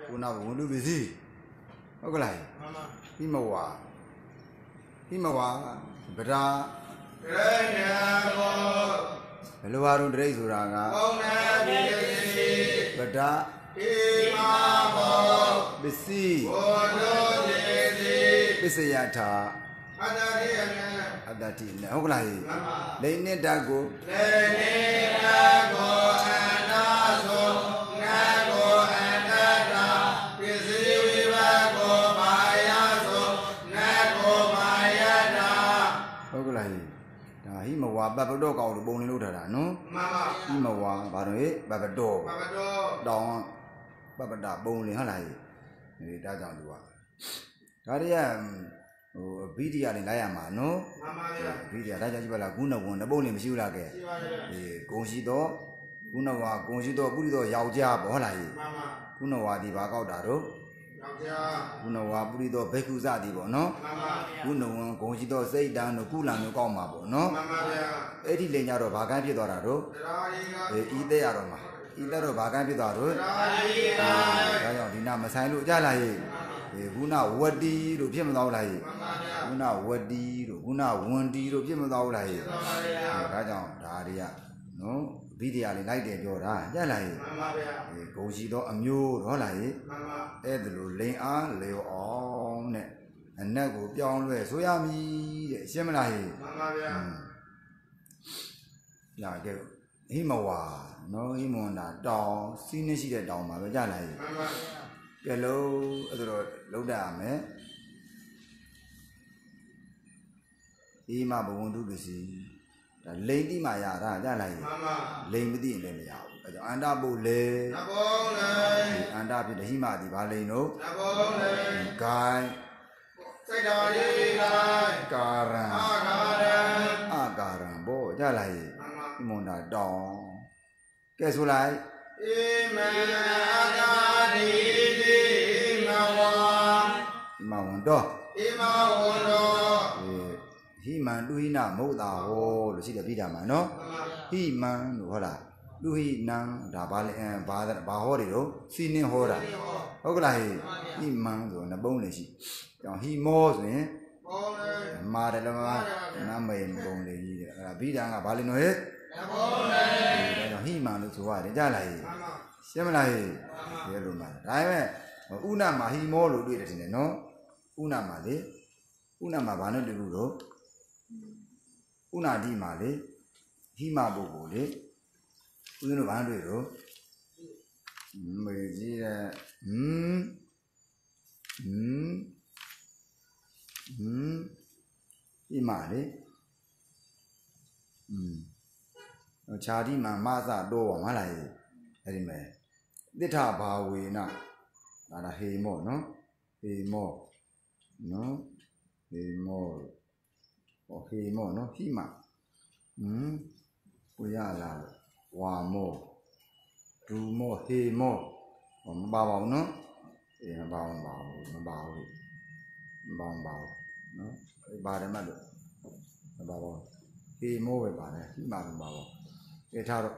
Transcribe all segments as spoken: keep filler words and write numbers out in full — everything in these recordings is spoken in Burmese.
una wundu busy. Okay, Himawa Himawa, Bada Hello, Dre Zuraga Bada Bisi Bisayata Adati Oklai Lane Dago Lane Dago and Nazo Nago and Dada Busy Vivago Mayazo Nago Mayada Oklai Himawa Babado called the Bone Luda, no? Himawa Baroe Babado Dawn Babada Bone Halai Dajan Dua Kariam Vidia in Layama, no? Vidia Rajabala Guna won the bone in Shulake. Gonsido, Gunawa, Gonsido, Budo, Yauja, Bolai, Gunawa di Bagadaro, Gunawa, Budo, Becuza di Bono, Guno, Gonsido, say down the Kulan, Gomabo, no? Eti Lenaro Bagapi Dorado, Ide Aroma, Idaro Bagapi Doro, Dina Masalu Jalai. Guna Wadi, Rupiam Laulai, Guna Wadi, Guna Wondi, Rupiam Laulai, Rajan, Daria, no, Vidia like the Jora, Jalai, Gosido, a mule, Holai, Edlu, lay on, lay on, and never beyond where Soyami, Seminai. Yeah, Himawa, no Himona, dog, seen she the dog, my Jalai. Hello, low down, eh? Ima Bundu to see the lady Maya, lame the in the out. And up lay and up in the Hima di Valeno, Guy Garan, Agaran, Bo, Jalai, Mona Dawn. Guess who like? Imawando Himan Luina Moda or the city of Vidama, no? Himan, Hola, Luina, Dabal and Bada Bahorio, Sini Hora, Oglai, Himan on the boneless. He mows, eh? Madalama, Name, Bonelli, Vidanga, Balino, eh? Himan looks wide, Jalai. Seminai, Yellow Man. I Una Mahimo do it in no? Una Male, Una Mabano de Ludo, Una di Male, Hima Bogole, Uno Vandero, Hm, Hm, Hm, Imale, Hm, Chadi Mamaza do Malay, Edime. The Taba we not. Not a hay more, no? Hay more, no? Hay more, or hay more, no? Hima. Hmm. We are like one more, two more, hay more. On bow, no? In a bow, bow, bow, bow, bow, no? By the mother. About hay more by the Hima bow. Get out of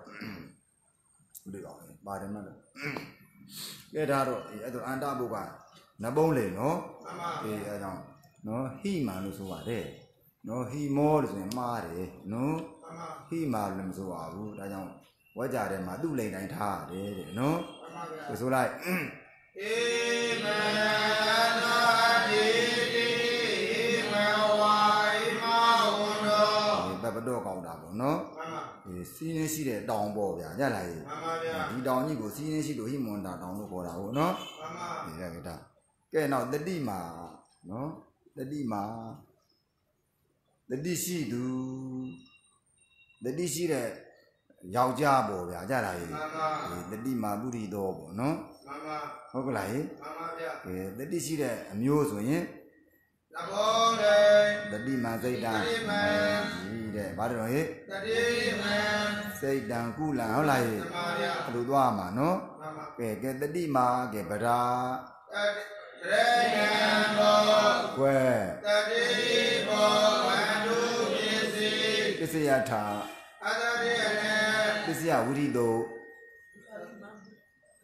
by the mother. Get out of Andabuga, Nabole, no? No, he man is over there. No, he more than Mare, no? He marlins who are good. I don't. What are them? I do late and hard, no? It's like, Babado called up, no? Senior seated down board, Jalai. He down you go, senior she do him on that down for our no? Okay, now the Dima, no? The Dima, the D C do the D C that Yaujabo, Jalai, the Dima booty dog, no? Okay, the D C that amuse me. The Dima say down, but say down cool and all like Luama, no? Get the Dima, get better. Where? This is a time. This is a woody though.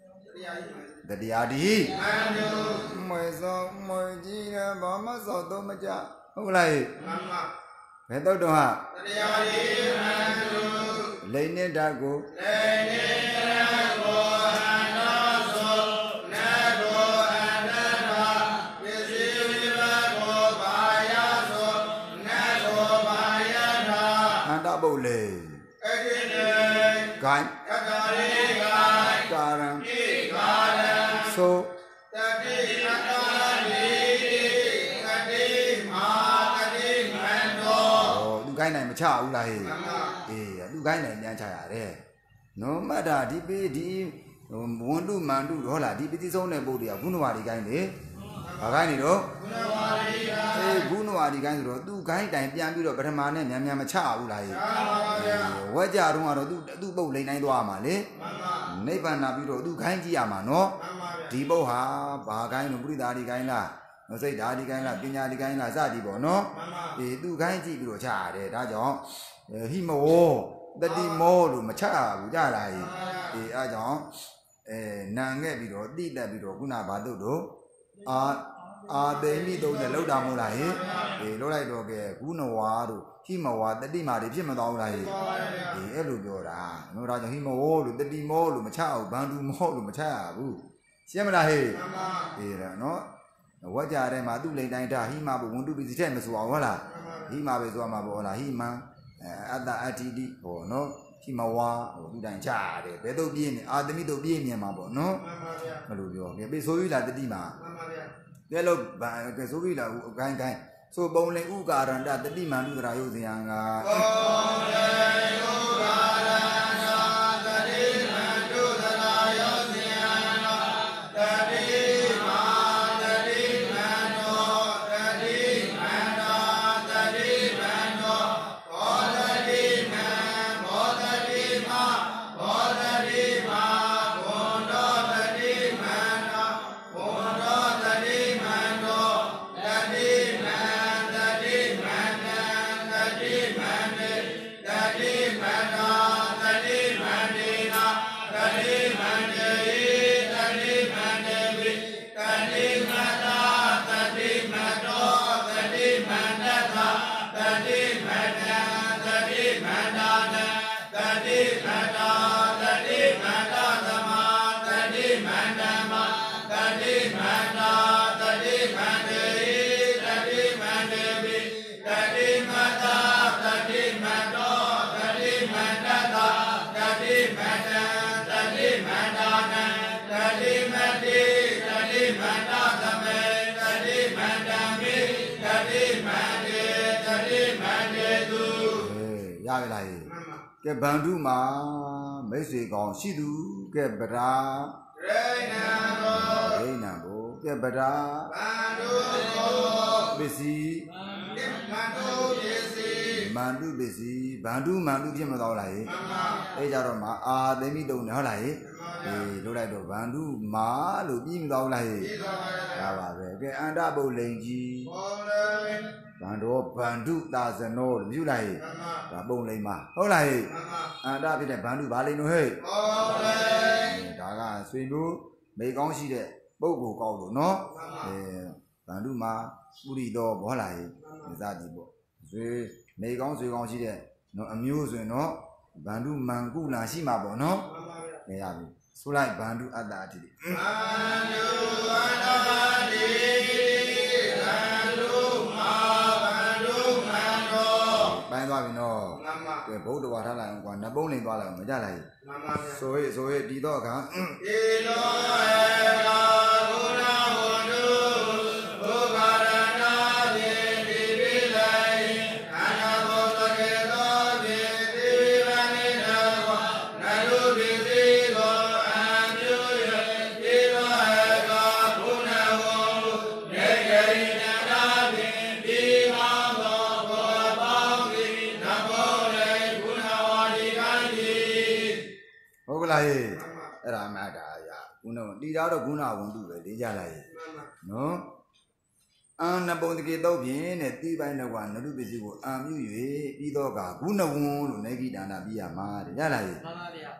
တတရားဒီမွေစောမွေကြီးရဘာမစောတော့မကြဟုတ်လားဘယ်တော့တော့ဟာတရားဒီလိန်နဲ့ဓာတ်ကိုလိန်နဲ့ဓာတ်ကိုအနာသောနာကိုအနတ္တပစ္စည်းဝိဘကိုဘာယသောနာကိုဘာယထာအန္တပုတ်လေအတိနေဂိုင်းကတရိဂိုင်းကာရံဣကာရံသောတတိအတ္တလိကတိမာကတိမန္တောလူကိုင်းနိုင်မချဘူးလားဟေးအေးလူကိုင်းနိုင်ပြန်ချရတယ်နော်မတ်တာဒီပေဒီဝန်တုမန်တုဟောလားဒီပတိဆုံးတဲ့ပုဒ်တွေကဂုဏဝါဒီကိုင်းလေဘာကိုင်းနေတော့ဂုဏဝါဒီကိုင်းအေးဂုဏဝါဒီကိုင်းဆိုတော့သူကိုင်းတိုင်ပြန်ပြီးတော့ပထမနဲ့မြန်မြန်မချဘူးလားဟေးဝက်ကြတော့ကတော့သူသူ့ပုတ်လိမ့်နိုင်သွားမှာလေနိဗ္ဗာန်နာပြီးတော့သူကိုင်းကြည့်ရမှာနော်ဒီပုတ်ဟာဘာကိုင်းလို့ပုရိသာဒီကိုင်းလားမစိတ်ဓာဒီကိုင်းလားပညာဒီကိုင်းလားစသည်ပေါ့နော်အေးသူကိုင်းကြည့်ပြီးတော့ချရတယ်ဒါကြောင့်ဟိမဝောတတိမောလို့မချဘူးကြလားအေးအေးအားကြောင့်အဲနံခဲ့ပြီးတော့တိတက်ပြီးတော့ခုနဘာတို့တို့အာအာသိမိတုံးနဲ့လောက်တာမဟုတ်လားဟေးအေးလောက်လိုက်တော့ကဲဂုဏဝါတို့ဟိမဝါတတိမာတွေဖြစ်မသွားဘူးလားဟေးအေးအဲ့လိုပြောတာနော်ဒါကြောင့်ဟိမဝောလို့တတိမောလို့မချဘူးဘန္တုမောလို့မချရဘူးရှင်းမလားဟေးအေးဒါနော်ဝက်ကြတဲ့မှာသူ့လိန်တိုင်းတာဟိမဘဝန်တုပစ္စည်းတဲ့မဆိုအောင်ဟုတ်လားဟိမပဲဆိုမှာပေါ့ဟုတ်လားဟိမအတ္တအတ္တိတိဟောနော်ဟိမဝါဟိုသူတိုင်ချရတယ်ဘယ်တော့ပြည့်နေအာသမိတို့ပြည့်မြင်မှာပေါ့နော်မှန်ပါဗျာမလို့ပြောကဲပေဆိုးပြီလားတတိမှာမှန်ပါဗျာကဲလို့ကဲဆိုးပြီလားအကိုင်းကိုင်းဆိုပုံလင်ဥကာရန္တတတိမန္တုရာယုဇယံကပုံလင်ဥကာရန္တတတိမန္တုရာယုဇယံတတိမာတတိမန္တောတတိမန္တာတတိမန္တောဘောတတိမန္ဘောတတိမဘောတတိမဘုံတော်တတိမန္တာဘုံတော်တတိမန္တောတတိမန္တတိမန္တတတိမန္တေတတိမန္တာတတိမန္တေနာတတိမန္တေတတိမန္တေဝိတတိမန္တာတတိမန္တောတတိမန္တသာတတိမန္တတတိမန္တာနတတိမန္တာတတိမန္တာသမတတိမန္တမတတိမန္တာတတိမန္တေတတိမန္တေဝိတတိမန္တာတတိမန္တောတတိမန္တသာတတိမန္တတတိမန္တာနတတိမန္တေတတိမန္တာသမေတတိမန္တမိတတိမန္တေတတိမန္တေသူရပြီလားကဲဗန္ဓုမှာမိတ်ဆွေကောင်းရှိသူကဲဗရာရိဏံဘောရိဏံဘောကဲဗရာဗန္ဓုဘောပစ္စည်းမန္တုပစ္စည်းမန္တုပစ္စည်းဗန္ဓုမန္တုဖြစ်မသွားလားဟေးအဲကြတော့မှာအာသိမိတုံနဲ့ဟုတ်လားဟေးအေးလို့လိုက်တော့ဗန္ဓုမာလို့ပြီးမသွားလားဟေးဒါပါပဲကဲအန္တပုတ်လိန်ကြီးဗန္ဒောဗန္ဓုသာဇနောလို့မြူလိုက်ဒါပုံလိန်မှာဟုတ်လားဟေးအန္တဖြစ်တဲ့ဗန္ဓုဘာလိန်လို့ဟေးဟုတ်တယ်ဒါကဆွေမျိုးမိကောင်းရှိတဲ့ပုဂ္ဂိုလ်ကောက်လို့နော်အဲဗန္ဓုမှာပုရိသောဘောလားဟေးစသည်ပေါ့ဆွေမိကောင်းဆွေကောင်းရှိတဲ့နော်အမျိုးဆိုရင်နော်ဗန္ဓုမန်ကုလာရှိမှာပေါ့နော်နေရပြီဆိုလိုက်ဗန္ဓုအတ္တအတိဗန္ဓုအတ္တအတိဗန္ဓုမာဗန္ဓုမန္တောပိုင်းသွားပြီနော်ကဲဗုဒ္ဓဝါထလိုက်အောင်ကွာနပုံးလင်သွားလိုက်အောင်မကြလိုက်မှန်ပါဗျာဆိုရဆိုရဒီတော့အခါဒီတော့အေကာဘုရားဝန္ဓုဘုဂရဏပြေတိပိလိုက်အနာဘောတကေသောပြေတိဝနိနာဝနရုပိတိကိုအံပြုရဒီတော့အေကာဘုရားဝန္ဓုနေဂရိဏနာပြေဒီမောသောဘောပေါင်းဒီနဘောလေဘုရားဝါဒီကိုင်းဒီဟုတ်ကလားဟေးအဲ့ဒါမှတ်တာရခုနကတီတာတော့ဂုဏဝန္တုပဲလေးကြလိုက်နော်အာနပုံတကေတော့ဖြင့်တဲ့တိပိုင်းတော့ကနရုပစ္စည်းကိုအာမြူ၍ပြီးတော့ကဂုဏဝန္လို့နေဂိဒါနာပြရမှာတဲ့ရလားဟေးမှန်ပါဗျာ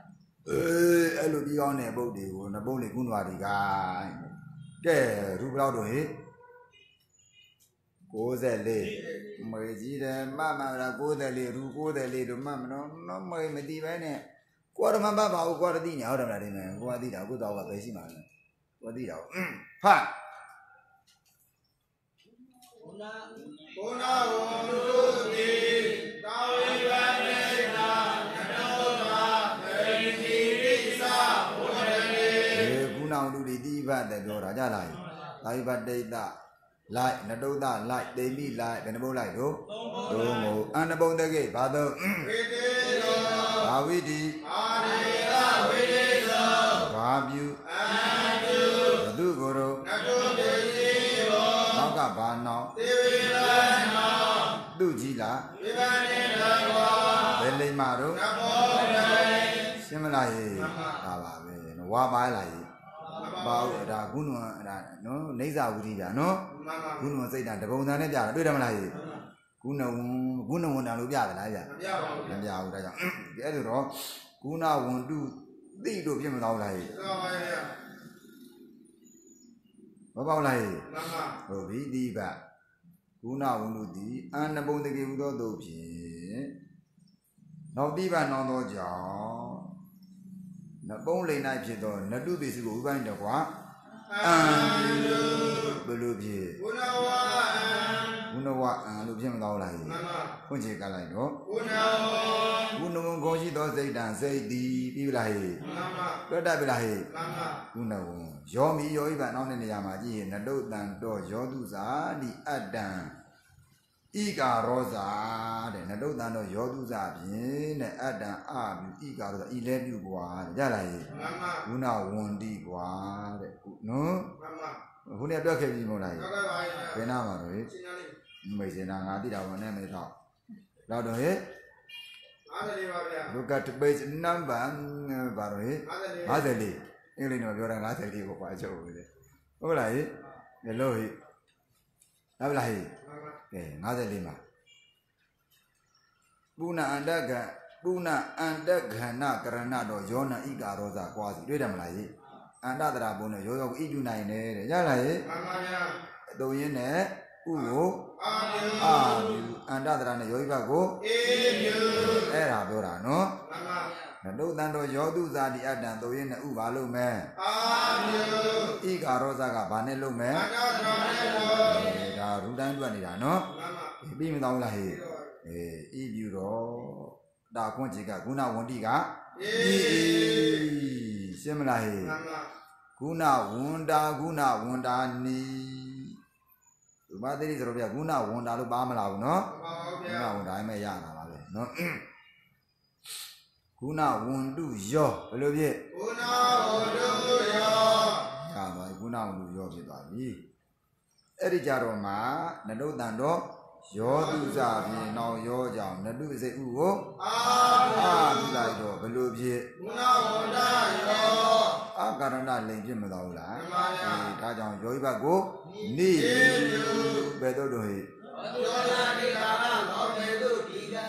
အဲအဲ့လိုပြီးအောင်တဲ့ပုတ်တွေကိုနပုတ်လေးကုနွားတွေကကဲရူဘလောက်တော့ဟေ့ကိုးဆယ်လေးမေကြီးတယ်မမရာကိုးဆယ်လေးရူကိုးဆယ်လေးတို့မမနော်နော်မေမတိပဲနဲ့ကိုရမဘပါဘူးကိုရတိညာဟုတ်တယ်မလားဒီမယ်ကိုကတိတာကိုတော့ကပဲရှိမှာလဲကိုတိတာဟာဘုနာဘုနာဝံတို့တိတာဝိပနေနာနတောသာပေတိရိသဘုဒ္ဓလေဒီကုဏောင်လူတွေတိဘတ်တယ်ပြောတာကြလားတာဝိပတိတလိုက်နတုဒ္ဒလိုက်တိမိလိုက်ဘယ်နှပုတ်လိုက်တို့သုံးပုံအန္တပုံတကိဘာသုံးဝိတေသောဘာဝိတိအာရေကဝိတေသောဘာပြုအန္တုဘသူကိုယ်တို့နတုတေစီဘောနောက်ကဘာနောသေဝိလနောသူကြည်လားဝိပန္နေလောဘယ်လိမ္မာတို့နဘောတေရှင်းမလားဟေးဒါပါပဲဝါပါလားဟေးပါဦးဒါကုဏအဲ့ဒါနော်နေဇာဝုတိဗျာနော်ကုဏစိတ်တံတပုံစံနဲ့ပြတာတွေ့တယ်မလားဟေ့ကုဏဝံကုဏဝန္တံလို့ပြတယ်လားဗျာမပြပါဘူးမပြဘူးဒါကြောင့်ဒီအဲ့လိုတော့ကုဏဝန္တုသိတို့ဖြစ်မသွားဘူးလားဟေ့မှန်ပါဗျာမပေါ့လားဟေ့မှန်ပါဟုတ်ပြီဒီဘကုဏဝန္တုတိအန္နပုံတကေဟူသောတို့ဖြင့်နောက်တိဘနောင်သောကြောင့်နပုံးလိန်၌ဖြစ်သောနတုပိစုကိုဥပိုင်းတော့ကွာအံဘယ်လိုဖြစ်ဘုနဝအံဘုနဝအံလို့ဖြစ်မသွားလားဟိမှန်ပါဖွင့်ချေကလိုက်တော့ဘုနဝဘုနဝကိုရှိသောစိတ်တံစိတ်သည်ပြီးလားဟိမှန်ပါတွတ်တတ်ပြီလားဟိမှန်ပါဘုနဝယောမီယောဤပံနောက်တဲ့နေရာမှာကြည့်ရင်နတုတံတော့ယောတုဇာတိအတ္တံဣကာရောဇာတဲ့နတုတန်တော့ယောတုဇဖြင့်တဲ့အတ္တံအပြုဣကာရောဇာဤလဲပြုကွာတဲ့ကြလားဟေ့မှန်ပါဘုနာဝန္တိကွာတဲ့နော်မှန်ပါခုနေ့တွက်ခဲ့ပြီမို့လားဟေ့တွက်ပါပြီဘယ်နာမှာတော့ဟေ့ရှင်းနာလေးမိတ်စင်နာငါတိတာဘာနဲ့မေတော့တော့တော့ဟေ့ห้าสิบလေးပါဗျာ look at page number ဘာတော့ဟေ့ห้าสิบလေးအင်္ဂလိပ်တော့ပြောတာห้าสิบလေးကိုပါချုပ်ပြီဟုတ်လားဟေ့ဘယ်လိုဟေ့ဟုတ်လားဟေ့ကဲห้าสิบလေးမှာပုဏ္ဏအန္တကပုဏ္ဏအန္တခဏကရဏတော့ယောနဣကာရောဇာကွာစီတွေ့တယ်မလားဟိအန္တတရာဘုံနဲ့ရောရောဣပြုနိုင်တယ်တဲ့ရလားဟိမှန်ပါဗျာတုံရင်းနဲ့ဥကိုအာပြုအာပြုအန္တတရာနဲ့ယောဂိဘကိုအေပြုအဲ့ဒါပြောတာနော်မှန်ပါနတုတန်တော်ယောတုဇာတိအတ္တံတုံရင်းနဲ့ဥပါလို့မယ်အာပြုဣကာရောဇာကဘာနဲ့လို့မယ်အန္တတရာနဲ့လို့ဒါရူတိုင်းတွက်နေတာနော်မှန်ပါပြီးမသွားဘူးလားဟေးအေးဤပြုတော့ဒါခွင့်ကြီးကကုဏဝန္တိကအေးရှင်းမလားဟေးမှန်ပါကုဏဝန္တာကုဏဝန္တာနီဒီမှာတိဆိုတော့ဗျာကုဏဝန္တာလို့ပါမလားဘူးနော်မှန်ပါဗျာကုဏဝန္တာအဲ့မဲ့ရတာပါပဲနော်ကုဏဝန္တုယောဘယ်လိုဖြစ်ကုဏဝန္တုယောရသွားကုဏဝန္တုယောဖြစ်သွားပြီအဲ့ဒီကြတော့မှနတုတန်တော့ယောတုဇဖြင့်နောက်ယောကြောင့်နတုစိတ်ဥကိုအာအာပြုလိုက်တော့ဘယ်လိုဖြစ်ဘုနာဝန္တယောအာကာရဏလိန်ဖြစ်မသွားဘူးလားမှန်ပါဗျာအဲဒါကြောင့်ယောဂိဘကိုနိဘယ်တော့တော့ဟိယောနာတိကာရလောကေတုဒီကံ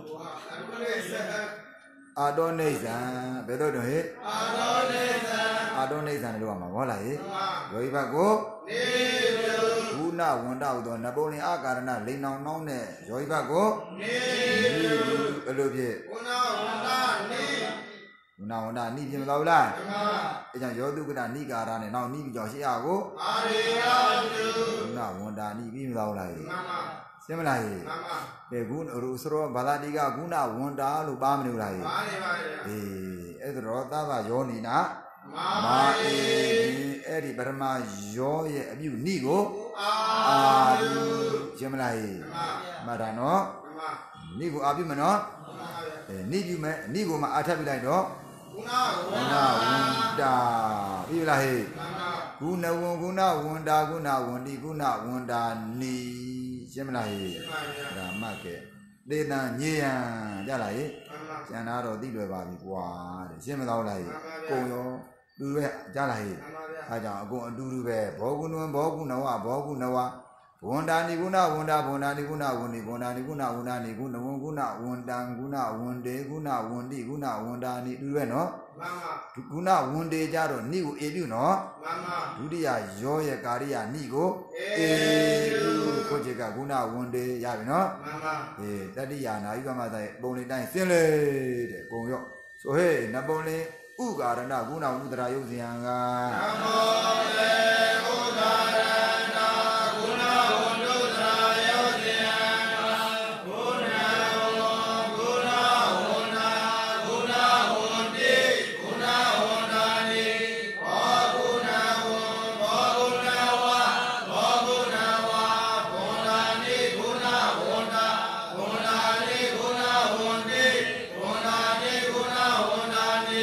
အာတောနေဇံဘယ်တော့တော့ဟိအာတောနေဇံအာတောနေဇံလို့ရမှာဟုတ်လားဟိယောဂိဘကိုနိဘုနာဝန္တဟူသောနပုလင်အာကာရဏလိန်နောင်နောင်းတဲ့ယောဂိဘကိုနိဘယ်လိုဖြစ်ဘုနာဝန္တနိဘုနာဝန္တနိဖြစ်မသွားဘူးလားမှန်ပါအဲကြောင့်ယောတုကတနိကာရနဲ့နောက်နိပြီးကြောင့်ရှေ့ရကိုအာရိယတုဘုနာဝန္တနိပြီးမသွားဘူးလားမှန်ပါရှင်းမလားဟေးမှန်ပါဒီကုဏရူစရောဘာသာတိကကုဏဝန္တာလို့ပါမလို့လားဟေးပါနေပါလေအေးအဲ့ဒါတော့သဗ္ဗယောနိနာမာအေအဲ့ဒီပရမယောရဲ့အပြုနိကိုအာပြုရှင်းမလားဟေးမှန်တာနော်နိကိုအာပြုမနော်အဲနိပြုမဲ့နိကိုမှအာထပ်ပြလိုက်တော့ကုဏဝန္တာဝန္တာပြီလားဟေးကုဏဝန္ကုဏဝန္တာကုဏဝန္တိကုဏဝန္တာနိရှင်းမလားဟေးဒါမှတ်ခဲ့သေတံညေယံကြလားဟေးကျန်တာတော့သိလွယ်ပါပြီကွာတဲ့ရှင်းမသွားလားဟေးကုံရောလူပဲကြလားဟေးအဲကြောင့်အကုန်အတူတူပဲဘောကုဏဝဘောကုဏဝဘောကုဏဝဝန္တာနိကုဏဝန္တာဘဝန္တာနိကုဏဝန္တိဘဝန္တာနိကုဏဝန္တာနိကုဏဝန္ကုဏဝန္တံကုဏဝန္တေကုဏဝန္တိကုဏဝန္တာနိတူပဲနော်ခုနဝန်တေကြတော့နိကိုအေပြုနော်ဒုတိယရောရဲ့ကာရိယာနိကိုအေပြုကိုချေကခုနဝန်တေရပြီနော်အေးတတိယနာယိကမသာပုံလေးတိုင်းစင်းလေတဲ့ပုံရော့ဆိုဟေးနပုံလေးဥကာရဏခုနဥဒရာယုတ်ဇယံကနမောလေဥကာရဏခုနဝန္တုဒရာယုတ်ဇယံဘုနဝဘုနဝန္နာဘုနဝန္တိဘုနဝန္ဒာနိဘောဘုနဝဘောဘုနဝဘောဘုနဝဘုန္ဒာနိဘုနဝန္တာဘုန္ဒာနိဘုနဝန္တိဘုန္ဒာနိဘုနဝန္ဒာနိ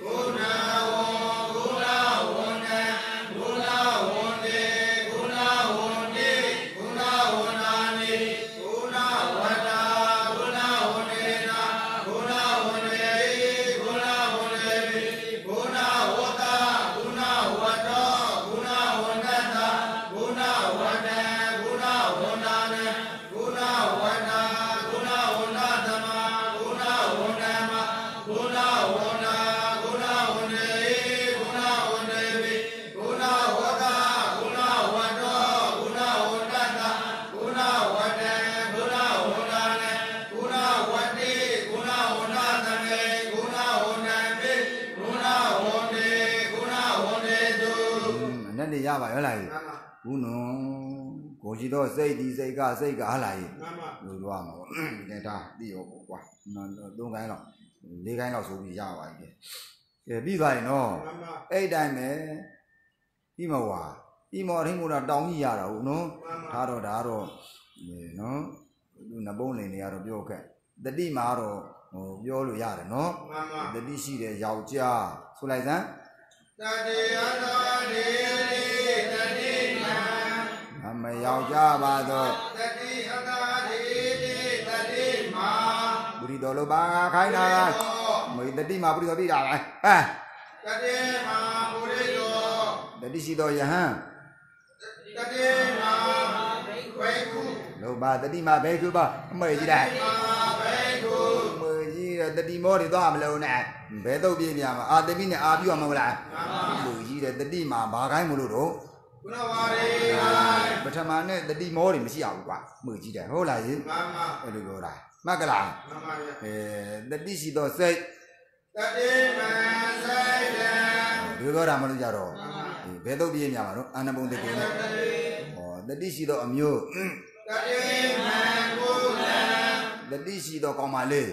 ရပါရောလားဘူးနော်ကိုကြီးတော့စိတ်ဒီစိတ်ကစိတ်ကဟာလားလို့ပြောရမှာပေါ့ဒါဒါသိရောပေါ့ကွာသုံးခိုင်းလောက်လေးခိုင်းလောက်ဆိုပြီးရပါပြီကဲပြီးသွားရင်နော်အဲ့တိုင်းပဲပြီးမဝါပြီးမော်ထင်းမို့တော့တောင်းကြီးရတာဟုတ်နော်ဒါတော့ဒါတော့နော်သူနပုံးလင်တွေကတော့ပြောခဲ့တတိမှာတော့ဟိုပြောလို့ရတယ်နော်တတိရှိတဲ့ယောက်ျားဆိုလိုက်စမ်းတတိယတော်ဒီတတိမံအမယောက်ျားပါတော့တတိယတော်ဒီတတိမံပုရိတော်လိုပါခိုင်းတာမေတတိမပုရိတော်ပြီးတာပဲဟဲ့တတိမံပုရိတော်တတိရှိတော်ယဟန်တတိမံဘေကုလိုပါတတိမဘေကုပါအမေကြီးတယ်ဘေကုအမေကြီးတတိမောတွေသွားမလို့နဲ့ဘယ်တော့ပြင်းပြမှာအာတတိနဲ့အာပြုရမှာမလားလူကြီးတဲ့တတိမှာဘာခိုင်းမလို့တော့ဘုရားပါရေပထမနဲ့တတိမောတွေမရှိရဘူးကွာမှုကြီးတယ်ဟုတ်လားကြီးမှန်ပါအဲ့လိုပြောတာမှတ်ကလားမှန်ပါရဲ့အဲတတိရှိတော့စိတ်တတိမံစိတ်တယ်ဒီပြောတာမလို့ကြတော့ဘယ်တော့ပြင်းပြမှာတော့အာနဘုံတကေနဲ့ဟောတတိရှိတော့အမျိုးတတိမံကိုလံတတိရှိတော့ကောင်းပါလေ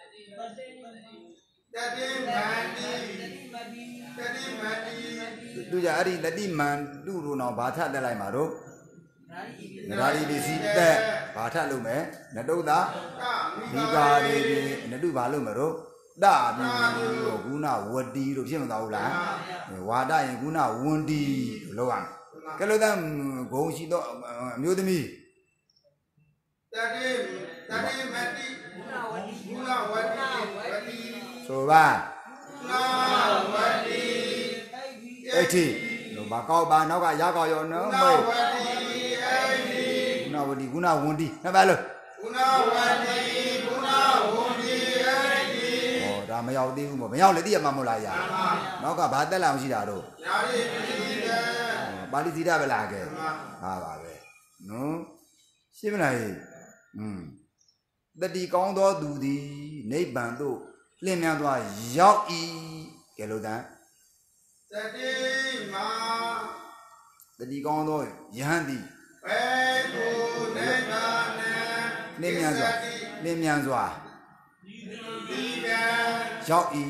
တတိမန္တိတတိမန္တိသူကြအဲ့ဒီတတိမန္တုလို့တော့ဘာထပ်တက်လိုက်မှာတော့နဂါရီပစ္စည်းတက်ဘာထပ်လုပ်မယ်နတုတာဒီကာရီနတုဘာလုပ်မယ်တော့တပြီးတော့ကုဏဝတီလို့ဖြစ်မသွားဘူးလားဝါဒရင်ကုဏဝန္တီလို့လောက်အောင်ကဲလို့တမ်းဂုံရှိတော့အမျိုးသမီးတတိတတိမန္တိကုဏဝတီကုဏဝတီဝတီဆိုပါနာဝတိအဲ့ဒီလောဘာကောက်ပါနောက်ကရကောက်ရောနော်မေးနာဝတိကုဏဝန္တိနှစ်ပါလို့ကုဏဝတိကုဏဝန္တိအဲ့ဒီဟောဒါမရောက်သေးဘူးမမရောက်လေသိရမှာမဟုတ်လားယာနောက်ကဘာတက်လာမရှိတာတော့ယာရီပိဒပါဠိသီရပဲလားကဲဟာပါပဲနော်ရှင်းမလားอืมတတိကောင်းသောသူသည်နိဗ္ဗာန်သို့လင်းမြန်သွားရောက်ဤကဲလို့တန်းတတိမာတတိကောင်းသောယဟန်သည်ဘေကုနိဗ္ဗာန်လင်းမြန်စွာလင်းမြန်စွာဒီကံရောက်ဤ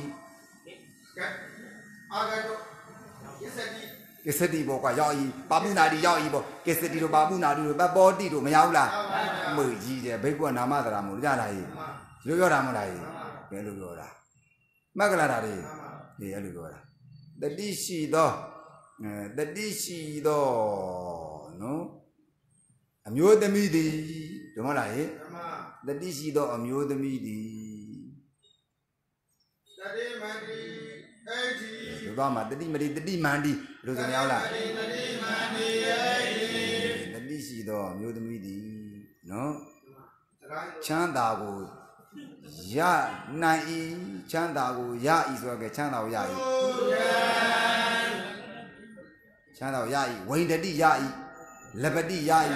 အာဂတောကိစ္စတိကိစ္စတိဘောကွာရောက်ဤပါပုနာတိရောက်ဤဘောကိစ္စတိတို့ပါပုနာတိတို့ပပောတိတို့မရောက်လားမွေကြီးတယ်ဘိက္ခုနာမသရာမို့ကြလားကြီးလို့ပြောတာမဟုတ်လားကြီးဘယ်လိုပြောတာမက္ကလာတာတွေဒီအဲ့လိုပြောတာတတိရှိသောတတိရှိသောနော်အမျိုးသမီးသည်ဓမ္မလားဟင်တတိရှိသောအမျိုးသမီးသည်တတိမန္တိအဲ့ဒီဒီဘာမှာတတိမတိတတိမန္တိဘယ်လိုဆိုမရလားတတိမန္တိအဲ့ဒီတတိရှိသောအမျိုးသမီးသည်နော်ချမ်းသာကို Ya nai chandago ya isoke chandao ya i chandao ya i waindati ya i lebati ya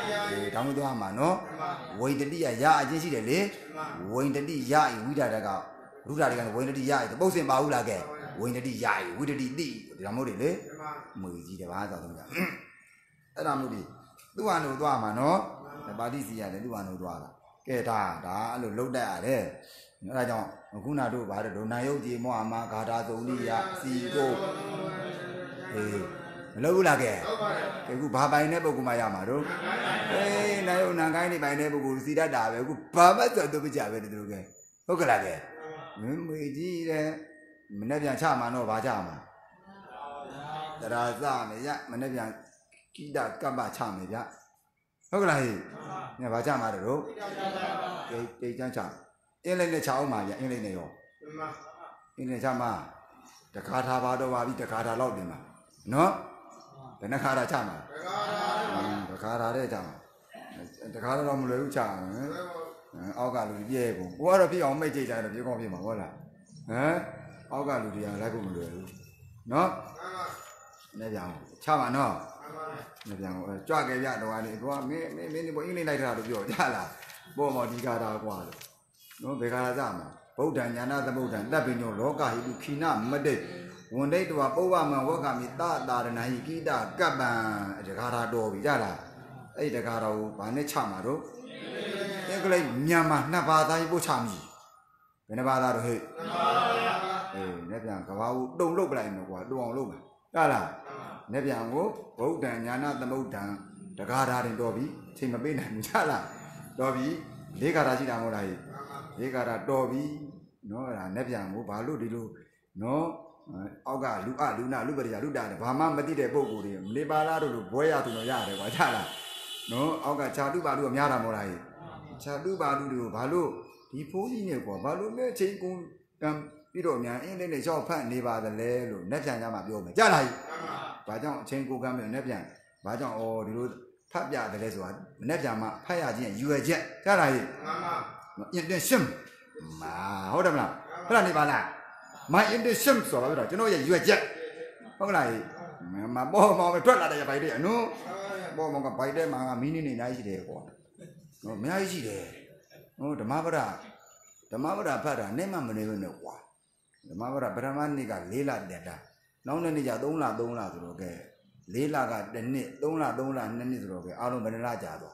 i damu to ama no waindati ya ya ajin shi de le waindati ya i wida daga ruda de kan waindati ya i the bousin ba hu la ke waindati ya i widati ti damu de le mui ji de ba sa to yaအဲ့ဒါမျိုးဒီသူ့ဟာလို့သွားမှာနော်ပါတိစီရတယ်သူ့ဟာလို့သွားတာကဲဒါဒါအဲ့လိုလုံးတက်ရတယ်အဲ့ဒါကြောင့်ခုနတို့ဗါတော့နာယုတ်ကြီးမောအမဂါထာသုံးလိယစီကိုအေးမလုပ်ဘူးလားကဲကဲခုဘာပိုင်တဲ့ပုဂ္ဂိုလ်မှရမှာတော့အေးနာယုတ်နံကိုင်းနေပိုင်တဲ့ပုဂ္ဂိုလ်စီတတ်တာပဲခုဘာမှဆိုတော့မကြပဲတူကဲဟုတ်ကလားကဲမင်းမေကြီးတဲ့မနေ့ပြန်ချမှာတော့ဘာချမှာတရားစမယ်ရမနေ့ပြန်ကိတကမ္ဘာချမယ်ဗျဟုတ်ကလားဟိညဘာချမှာတော့တေတေချမ်းချအင်းလေးနဲ့ချအောင်ပါဗျအင်းလေးနဲ့ရောအင်းလေးချမှာတခါထားပါတော့ပါပြီတခါထားတော့တင်ပါနော်ဘယ်နှခါထားချမှာတခါထားတဲ့ချမှာတခါတော့မလွယ်ဘူးချမယ်အောက်ကလူပြည့်ကုန်ကိုကတော့ပြည့်အောင်မိတ်ကြိတ်ကြတယ်ပြေကောင်းပြေမှာဟုတ်လားဟမ်အောက်ကလူတွေကလိုက်ဖို့မလွယ်ဘူးနော်နဲ့ပြန်ချပါနော်နဲ့ပြန်ကြွခဲ့ပြတော့အဲ့ဒီကိုကမင်းမင်းမင်းဘောအင်းလေးလိုက်တာလို့ပြောကြလားပေါ်မော်ဒီကာတာကွာလို့နော်ဘေကာရစမှာဗုဒ္ဓဉာဏသမုဒ္ဒံတပ်ပညောလောကဟိတုခိနမတိဝန်ဒိတ်တောပုဗ္ဗမံဝက္ခမိတတာရဏဟိကိတကပ္ပံတကာတာတော်ပြီကြလားအဲ့ဒီတကာတာကိုဗာနဲ့ချမှာတော့အင်္ဂလိပ်မြန်မာနှစ်ဘာသာပို့ချမိဘယ်နှဘာသာတော့ဟဲ့အေးနဲ့ပြန်ကဘာဦးတုံလုတ်ပလိုက်မယ်ကွာတုံအောင်လုပ်မယ်ကြလားနဲ့ပြန်ကိုဗုဒ္ဓဉာဏသမုဒ္ဒံတကာတာတင်တော်ပြီချိန်မပေးနိုင်ဘူးကြလားတော်ပြီလေးကာတာရှိတာမဟုတ်လားဟဲ့လေးကာတာတော်ပြီနော်အဲ့ဒါနဲ့ပြန်ကိုဘာလို့ဒီလိုနော်အောက်ကလူအလူနာလူပရိယာလူတာတယ်ဘာမှမသိတဲ့ပုံကိုယ်တွေနေပါလားတို့လိုဘွဲရသူတော့ရတယ်ကွာကြလားနော်အောက်ကခြာတုပါလူကများတာမဟုတ်လားဟဲ့ခြာတုပါလူတွေကိုဘာလို့ဒီဖိုးကြီးနဲ့ကွာဘာလို့လဲချိန်ကုန်တံပြီးတော့များအင်းလေးနဲ့ရောက်ဖတ်နေပါသလဲလို့နဲ့ပြန်ကြမှာပြောမယ်ကြလားဟဲ့ဘာကြောင့်အချိန်ကိုကမ်းမြေနဲ့ပြန်ဘာကြောင့်ဩဒီလိုဖတ်ပြတယ်လဲဆိုတာနဲ့ပြန်မှဖတ်ရခြင်းရွယ်ချက်ကြလားဟဲ့အင်းတင်ရှင်းမာဟုတ်တယ်မလားဟုတ်လားနေပါလားMy intention ဆိုတာပြောတာကျွန်တော်ရဲ့ရွက်ချက်ဟုတ်လားမပေါ်မောင်ထွက်လာတဲ့ဘိုက်တဲ့အနော်ပေါ်မောင်ကဘိုက်တဲ့မှာကမီးနေနေအများကြီးရှိတယ်ကွာနော်အများကြီးရှိတယ်နော်ဓမ္မပဒဓမ္မပဒဖတ်တာနဲ့မှမနေဘူးနဲ့ကွာဓမ္မပဒပထမနေ့က၄လတက်တာနောက်နေ့ကျ၃လ၃လဆိုတော့ကဲ၄လကတစ်နှစ်၃လ၃လနှစ်နှစ်ဆိုတော့ကဲအားလုံးဘယ်နှလကြာသွား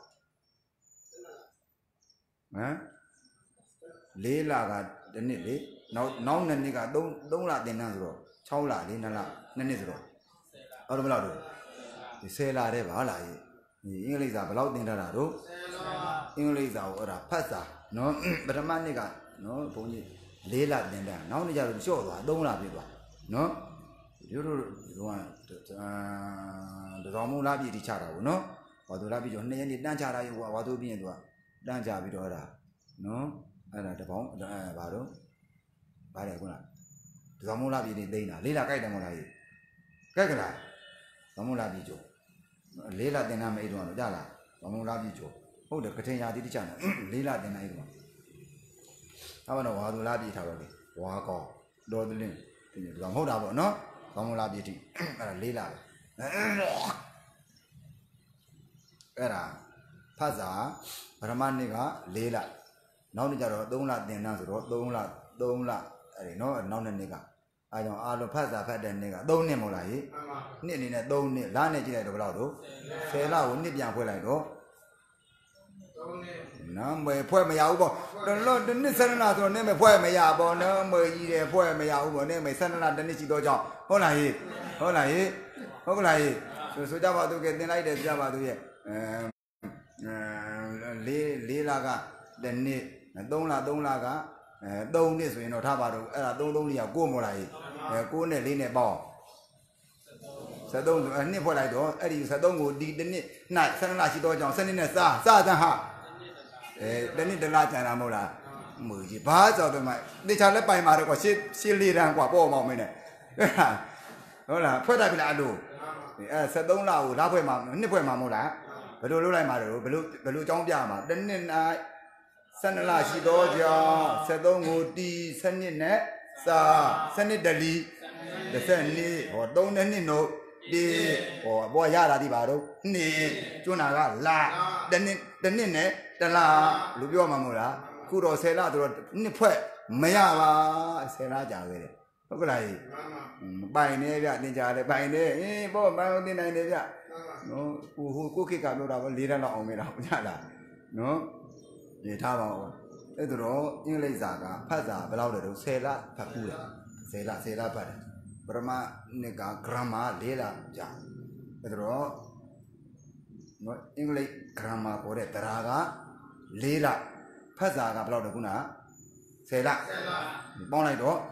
ဟမ်၄လကတစ်နှစ်လေနောက်နောက်နှစ်နှစ်က3 3လတင်တန်းဆိုတော့6လလေး2လနှစ်နှစ်ဆိုတော့ဟုတ်တယ်မလားတို့ဒီ10လတဲ့ပါလားကြီးအင်္ဂလိပ်စာဘယ်လောက်တင်ထားတာတို့အင်္ဂလိပ်စာကိုအဲ့ဒါဖတ်စာနော်ပထမနှစ်ကနော်ဘုန်းကြီး၄လတင်တန်းနောက်နှစ်ကျတော့လျှော့သွား3လပြည့်သွားနော်တို့တို့တို့ကအာတတော်မူလာပြည့်တိချတာကိုနော်ဟောသူလာပြည့်ကျော်နှစ်ရက်နေတန်းချတာရေဟောဝါသူပြည့်ရင်သူကတန်းချပြီးတော့အဲ့ဒါနော်အဲ့ဒါတပေါင်းအဲဘာတော့ဘာလဲခုနဒီသမုလာပြည်နေသိနေတာလေးလာကြိုက်တယ်မဟုတ်လားကြီးကြိုက်ကြလားသမုလာပြည်ကျော်လေးလာတင်တာမအိတ်တော့ကြလားသမုလာပြည်ကျော်ဟုတ်တယ်ကထင်ရာတိတိကျတယ်လေးလာတင်နိုင်တယ်အဲ့တော့ဝါသူလာပြည်ထားတော့လေဝါကောတော်တယ်လင်းဒီကောင်ဟုတ်တာပေါ့နော်သမုလာပြည်တိအဲ့ဒါလေးလာပဲအဲ့ဒါဖတ်စာပထမနေ့ကလေးလာနောက်နေ့ကျတော့3လတင်တန်းဆိုတော့3လ3လအဲ့ဒီနော်နောက်နေ့ကအဲကြောင့်အားလုံးဖတ်စာဖတ်တဲ့နေ့က3နှစ်မဟုတ်လားဟိနှစ်အနေနဲ့3နှစ်လနဲ့ကြည့်လိုက်တော့ဘယ်လောက်တော့10လကိုနှစ်ပြန်ဖွဲ့လိုက်တော့3နှစ်နော်မဖွဲ့မရဘူးပေါ့တော်တော်တစ်နှစ်ဆယ်လဆိုတော့နဲ့မဖွဲ့မရပေါ့နော်မကြီးတယ်ဖွဲ့မရဘူးပေါ့နဲ့မဆယ်လတစ်နှစ်ရှိတော့ကြောင့်ဟုတ်လားဟိဟုတ်လားဟိဟုတ်ကလားဟိဆိုဆိုကြပါသူကတင်လိုက်တယ်ကြပါသူရဲ့အဲလေးလေးလကတစ်နှစ်3လ3လကအဲ3နှစ်ဆိုရင်တော့ထားပါတော့အဲ့ဒါ3 3လေးကကိုမော်လာကြီးအဲ9နဲ့4နဲ့ပေါင်း73ဆိုနှစ်ဖွဲ့လိုက်တော့အဲ့ဒီ73ကိုဒီတစ်နှစ်၌ဆယ်လရှိတော့ကြောင်းစနစ်နဲ့စားစားသန်းဟာအဲတစ်နှစ်တစ်လကျန်တာမဟုတ်လားမူကြီးဘာဆိုတော့မှတေချာလက်ပိုင်มาတော့ကွာရှင်းရှင်းလေးတန်းကွာပေါ့မောင်မင်းနဲ့ဟုတ်လားဖွဲ့တာပြီလားအလိုအဲ73လကိုလားဖွဲ့မှာနှစ်ဖွဲ့မှာမဟုတ်လားဘယ်လိုလုပ်လိုက်မှာတော့ဘယ်လိုဘယ်လိုအကြောင်းပြမှာတစ်နှစ်၌ San La Shidoja, Sadongo T, Sanin, Sa, Sanitali, the Sani, or Don't any no, the or Boyara di Baro, Ne, Junaga, La, the Nine, the La, Lubio Mamura, Kuro Sela, Nipue, Mayava, Sela Javere. Okay, by Nevia, Ninja, by Ne, Bob, by Nevia. No, who cookie can do our leader on me. No, the tower. Edro, English Zaga, Paza, Belaudo, Sela, Papula, Sela, Sela, Pad, Brahma, Nega, Grandma, Lela, Ja. Edro, no English Grandma, or Taraga, Lela, Pazaga, Blaudaguna, Sela, Bonito.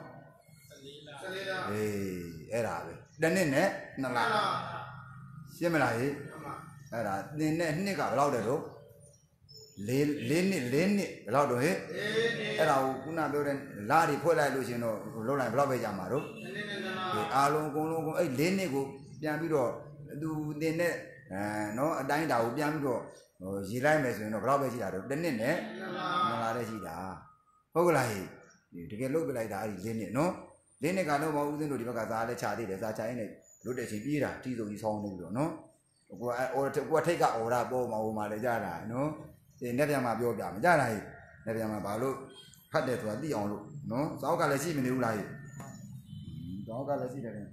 Eh, era. Then in it, Nala. Similarly, era, Nigga, Blaudero. Lenny, Lenny, Laudo, era una building, Larry, Pola, Lucino, Lola, Blobby Yamaro, Alon, Gono, a Lenny go, Biambido, do the net, no, a dine out, Biambido, or Zilames, no, Blobby Yaro, the Nene, no, Ladesida. Hogolai, to get look like that, Lenny, no? Lenny got no more than to the Gaza, Charlie, the China, Ludeshi Bira, Tizo is home, no? Or what take out or a bomb or Malajara, no? Never am I your dam, Jana, never am I Balo, cut that was the on, no? So I'll see me new life. Don't see that.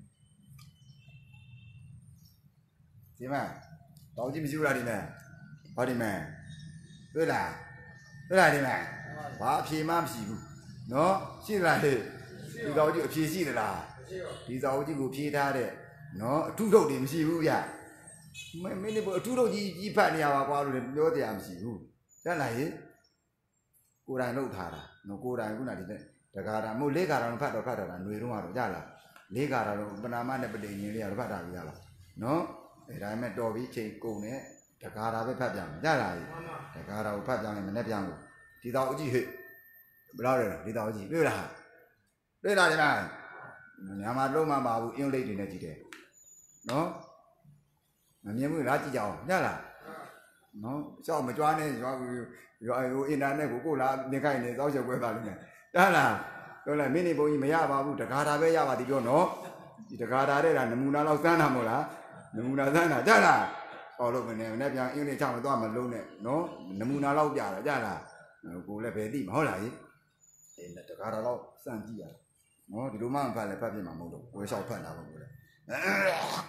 See, man, don't give me you ready, man. Body man. Good lad. Good lad, man. What she mam's you? No, she's like it. She's all you, she see the la. He's all you, she had it. No, two told him, see who ya. Many two told you, Patty, our father, no damn see who. Then I go I know Tara, no good I wouldn't. The Gara, more leg around Pat or Patter, and we don't have Jala. Leg around Banama, but they nearly are Pata Yala. No, I met Dobby, Che Gone, the Gara of Papiam, Jala, the Gara of Papiam and Nepiango. Without you, brother, without you, Lula. Lula, the man. Yamadoma, Babu, young lady in the No? And you will like Jala. No, so much one is you are in a never go out, the kind is also worth about it. Dana, don't let many boy may have about the Carabella, the Jono, the Carade and the Muna Lozana Mola, the Muna Zana, Dana. All over them, never in the town of Dom alone, no, the Muna Logara, Dana, go let me hola in the Caralo Santia. No, the Luman Valley Papi Mamodo, we shall put out.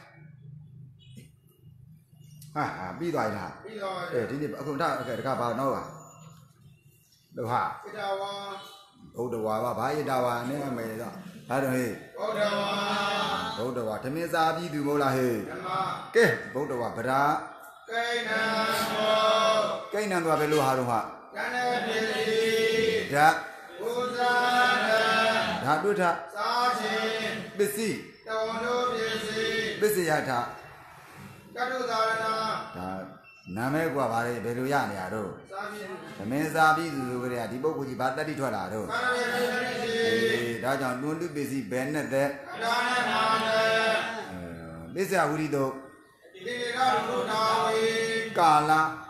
Ah, be like that. Eh, did you come down? Okay, the car no. The ha. Oh, the Wawa, buy it down, never made it. I don't hear. Oh, the water means I be do Mola here. Okay, both the Wapara. Kainan Wabelu Haruha. That. That do that. Busy. Busy yata. Name Guavare, Beluyaniado. The Menzabi, the Bogu Batari Tualado. Dajan, don't do busy, Bennett there. Busy Aurido. Gala.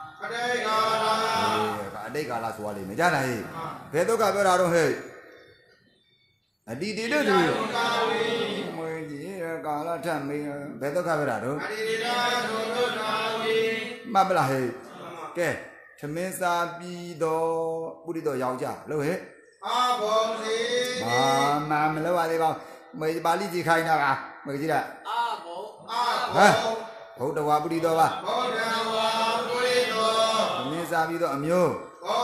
Adegala Swali, Majana. Pedo Gaberado Hay. I did it. Gala Tammy, Beto Caverado. Mabla, okay, Chamesa Bido, Budido Yauja, Lohe. Ah, Mam, Lava, my Baliji Kaina, Majida. Hold the Wabudidova. Chamesa Bido Amu.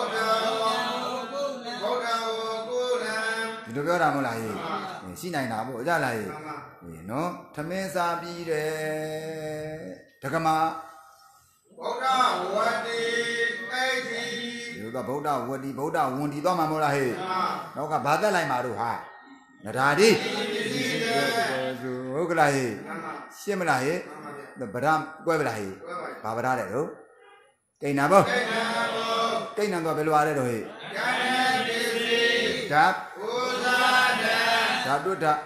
The Garamolai, Sina, Jalai. No, Tamesa be the Takama. Boda, what the You got Boda, what the Boda, one the Doma Mola. No, Bada like Maruha. Nadadi, Oglai, Similai, the Badam, Guevelai, Babadado, Kainabo, Kainabo Beluado. Tap, Tabuta.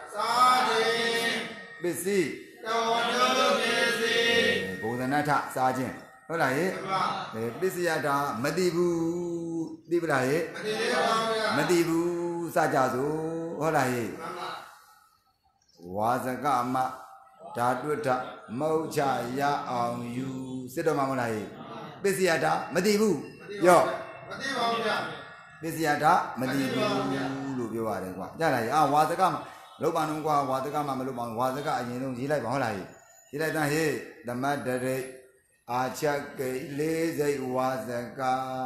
Busy. Bodanata, Sergeant. ဟုတ်လားဟဲ့အဲပစ္စယတာမသိဘူးသိပလားဟဲ့မသိဘူးစကြစို့ဟုတ်လားဟဲ့ဝါစကမဓာတုထမௌချရအောင်ယူစစ်တော်မှာမဟုတ်လားဟဲ့ပစ္စယတာမသိဘူးရောမသိပါဘူးဗျပစ္စယတာမသိဘူးလို့ပြောရတယ်ကွာကြားလားအာဝါစကမလောက်ပါတော့ကွာဝါစကမမလုပ်ပါဘူးဝါစကအရင်ဆုံးရေးလိုက်ပါဟုတ်လားဟဲ့ရေးလိုက်သားဟဲ့သမတ်တရိအာချက်ကိလေးစိတ်ဝါစက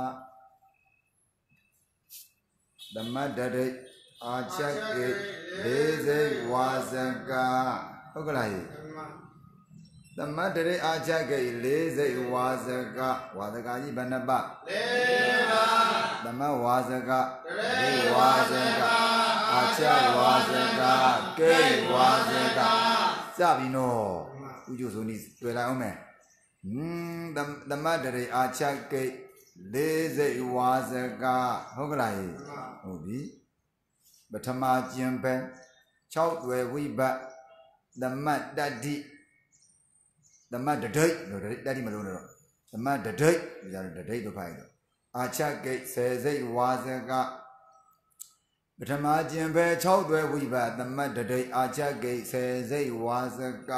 သမတ်တရိအာချက်ကိလေးစိတ်ဝါစကဟုတ်ကလားဟဲ့သမတ်တရိအာချက်ကိလေးစိတ်ဝါစကဝါစကကြီးဘယ်နှပတ်လေးပါသမတ်ဝါစကလေးဝါစကအာချက်ဝါစကကိဝါစကစပြီနော်ဥကျိုးစုံနေတွေ့လိုက်အောင်မယ်อืมသမတ်တရိအာချက်ကိလေးစိတ်ဝါစကဟုတ်ကလားဟဲ့ဟုတ်ပြီပထမကျင်ပဲ၆ွယ်ဝိဘတ်သမတ်တတိသမတ်တဒိတ်လို့တတိမလို့တော့သမတ်တဒိတ်ဒီကြတယ်တဒိတ်လို့ဖိုက်တော့အာချက်ကိဆယ်စိတ်ဝါစကပထမကျင်ပဲ၆ွယ်ဝိဘတ်သမတ်တဒိတ်အာချက်ကိဆယ်စိတ်ဝါစက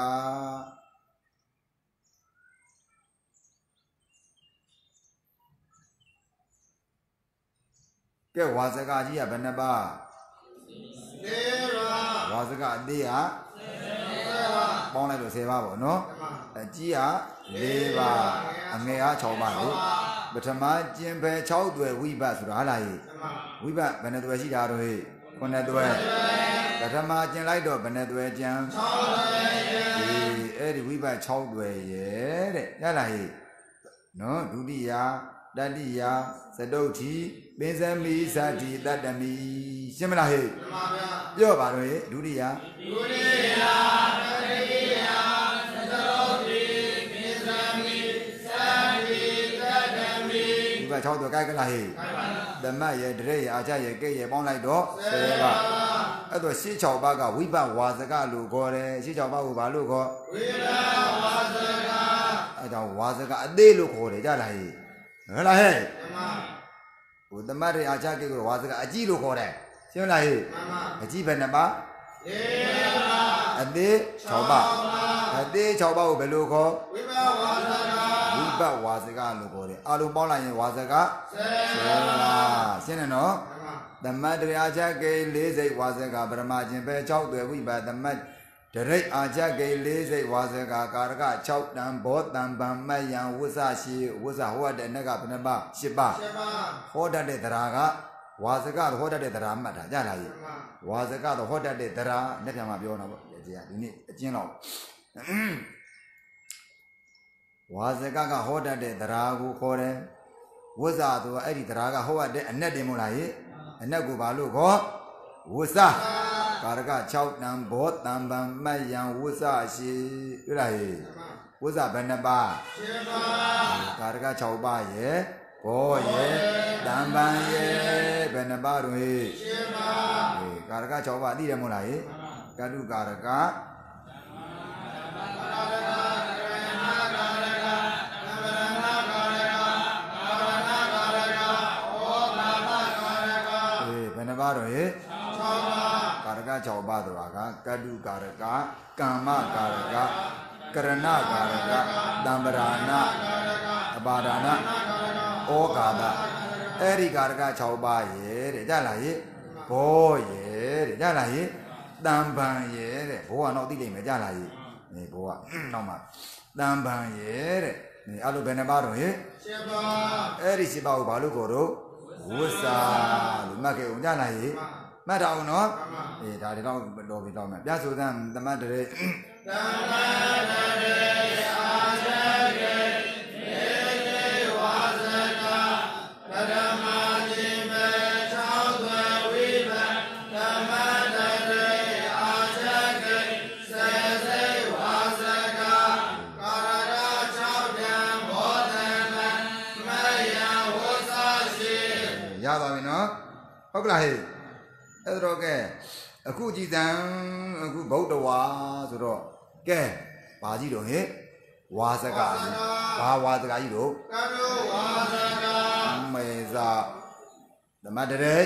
ကဲဝါစကကြီးကဘယ်နှပါလေးပါဝါစကအသေးဟာပေါင်းလိုက်တော့ဆယ်ပါပေါ့နော်အကြီးကလေးပါအငယ်က၆ပါလေပထမကျင်ပဲ၆ွယ်ဝိဘတ်ဆိုတာဟာလားဟဲ့ဝိဘတ်ဘယ်နှသွယ်ရှိတာတော့ဟဲ့ခုနှစ်သွယ်ပထမကျင်လိုက်တော့ဘယ်နှသွယ်ကျန်၆သွယ်ဒီအဲ့ဒီဝိဘတ်၆သွယ်ရဲ့တဲ့ရလားဟဲ့နော်ဒုတိယတတိယသတုဋ္ဌိပင်စမီသတိတတ္တမီရှင်းမလားဟဲ့မှန်ပါဗျာပြောပါတော့ဟဲ့ဒုတိယဒုတိယတတိယသတုဋ္ဌိပင်စမီသတိတတ္တမီဒီက၆တော့ကြိုက်ကလားဟဲ့သမတ်ရဲ့တရေရဲ့အာချရဲ့ကိရဲ့ပေါင်းလိုက်တော့ဆယ်ပါအဲ့တော့ရှင်း၆ပါးကဝိပဝါစကလို့ခေါ်တယ်ရှင်း၆ပါးကိုဘာလို့ခေါ်ဝိပဝါစကအဲ့တော့ဝါစကအသေးလို့ခေါ်တယ်ကြလားဟဲ့ဟုတ်လားဟဲ့ဟိုသမတ်ရဲ့အာချကိကိုဝါစကအကြီးလို့ခေါ်တယ်ရှင်းလားဟဲ့အကြီးဘယ်နှပါလေးပါအသေး၆ပါးအသေး၆ပါးကိုဘယ်လိုခေါ်ဝိပဝါစကဝိပဝါစကလို့ခေါ်တယ်အလုံးပေါင်းလိုက်ရင်ဝါစကဆယ်ပါရှင်းတယ်နော်သမတ်တရားချကိလေးစိတ်ဝါစကပရမကျင်ပဲ၆ွယ်ဝိပသမတ်တရိတ်အာချကိလေးစိတ်ဝါစကကာရက၆တံဘောတံဗံမယံဝိဇ္ဇရှိဝိဇ္ဇဟောတဲ့နက်ကဘယ်နှပါ၈ပါးဟောတတ်တဲ့တရားကဝါစကတော့ဟောတတ်တဲ့တရားမှတ်တာကြားလားကြီးဝါစကတော့ဟောတတ်တဲ့တရားနဲ့ပြန်มาပြောတာပေါ့ဒီကဒီနေ့အကျဉ်းတော့ဝါစကကဟောတတ်တဲ့တရားကိုခေါ်တယ်ဝိဇ္ဇဆိုတာအဲ့ဒီတရားကဟောရတဲ့အနက်တင်မို့လားကြီးအနက်ကိုဘာလို့ခေါ်ဝိဇ္ဇကာရက၆တံဘောတံဗံမယံဝိဇ္ဇရှိတွေ့လားဟဲ့ဝိဇ္ဇဘယ်နှပါ၈ပါးကာရက၆ပါးရဲ့ဘောရဲ့တံဗံရဲ့ဘယ်နှပါတော့ဟဲ့၈ပါးဟေးကာရက၆ပါးသိတယ်မို့လားဟဲ့ကတုကာရကပါတော့ဟဲ့ကာရက၆ပါးဆိုတာကကတုကာရကကမ္မကာရကကရဏကာရကတံပရာဏအပါဒနာဩကာသအဲ့ဒီကာရက၆ပါးရဲ့တဲ့ကြလားဟဲ့ဘောရဲ့တဲ့ကြလားဟဲ့တံပံရဲ့တဲ့ဘောကတော့သိလိမ့်မယ်ကြလားဟဲ့နေဘောကနောက်မှတံပံရဲ့တဲ့နေအဲ့လိုဘယ်နှပါတော့ဟဲ့၈ပါးအဲ့ဒီ၈ပါးကိုဘာလို့ခေါ်တော့ဝိဇ္ဇာလို့မှတ်ခဲ့ဦးကြလားဟဲ့မှတ်တော့နော်အေးဒါတွေတော့တော်ပြီတော့မယ်ပြဆိုသံသမတ်တရေသမတ်တရေအာဇကေနေနေဝါဇကပရမဇိမေ၆ွယ်ဝိဘတ်သမတ်တရေအာဇကေစေစေဝါဇကကာရက၆တံဘောတံမယံဝိဇ္ဇရှိရပါပြီနော်ဟုတ်ကလားဟဲ့အဲ့တော့ကဲအခုကြည်တံအခုဗုဒ္ဓဝါဆိုတော့ကဲဘာကြည့်တော့ဟဲ့ဝါစကဘာဝါစကားကြီးတို့ကတုဝါစကားမေသာဓမ္မတရေ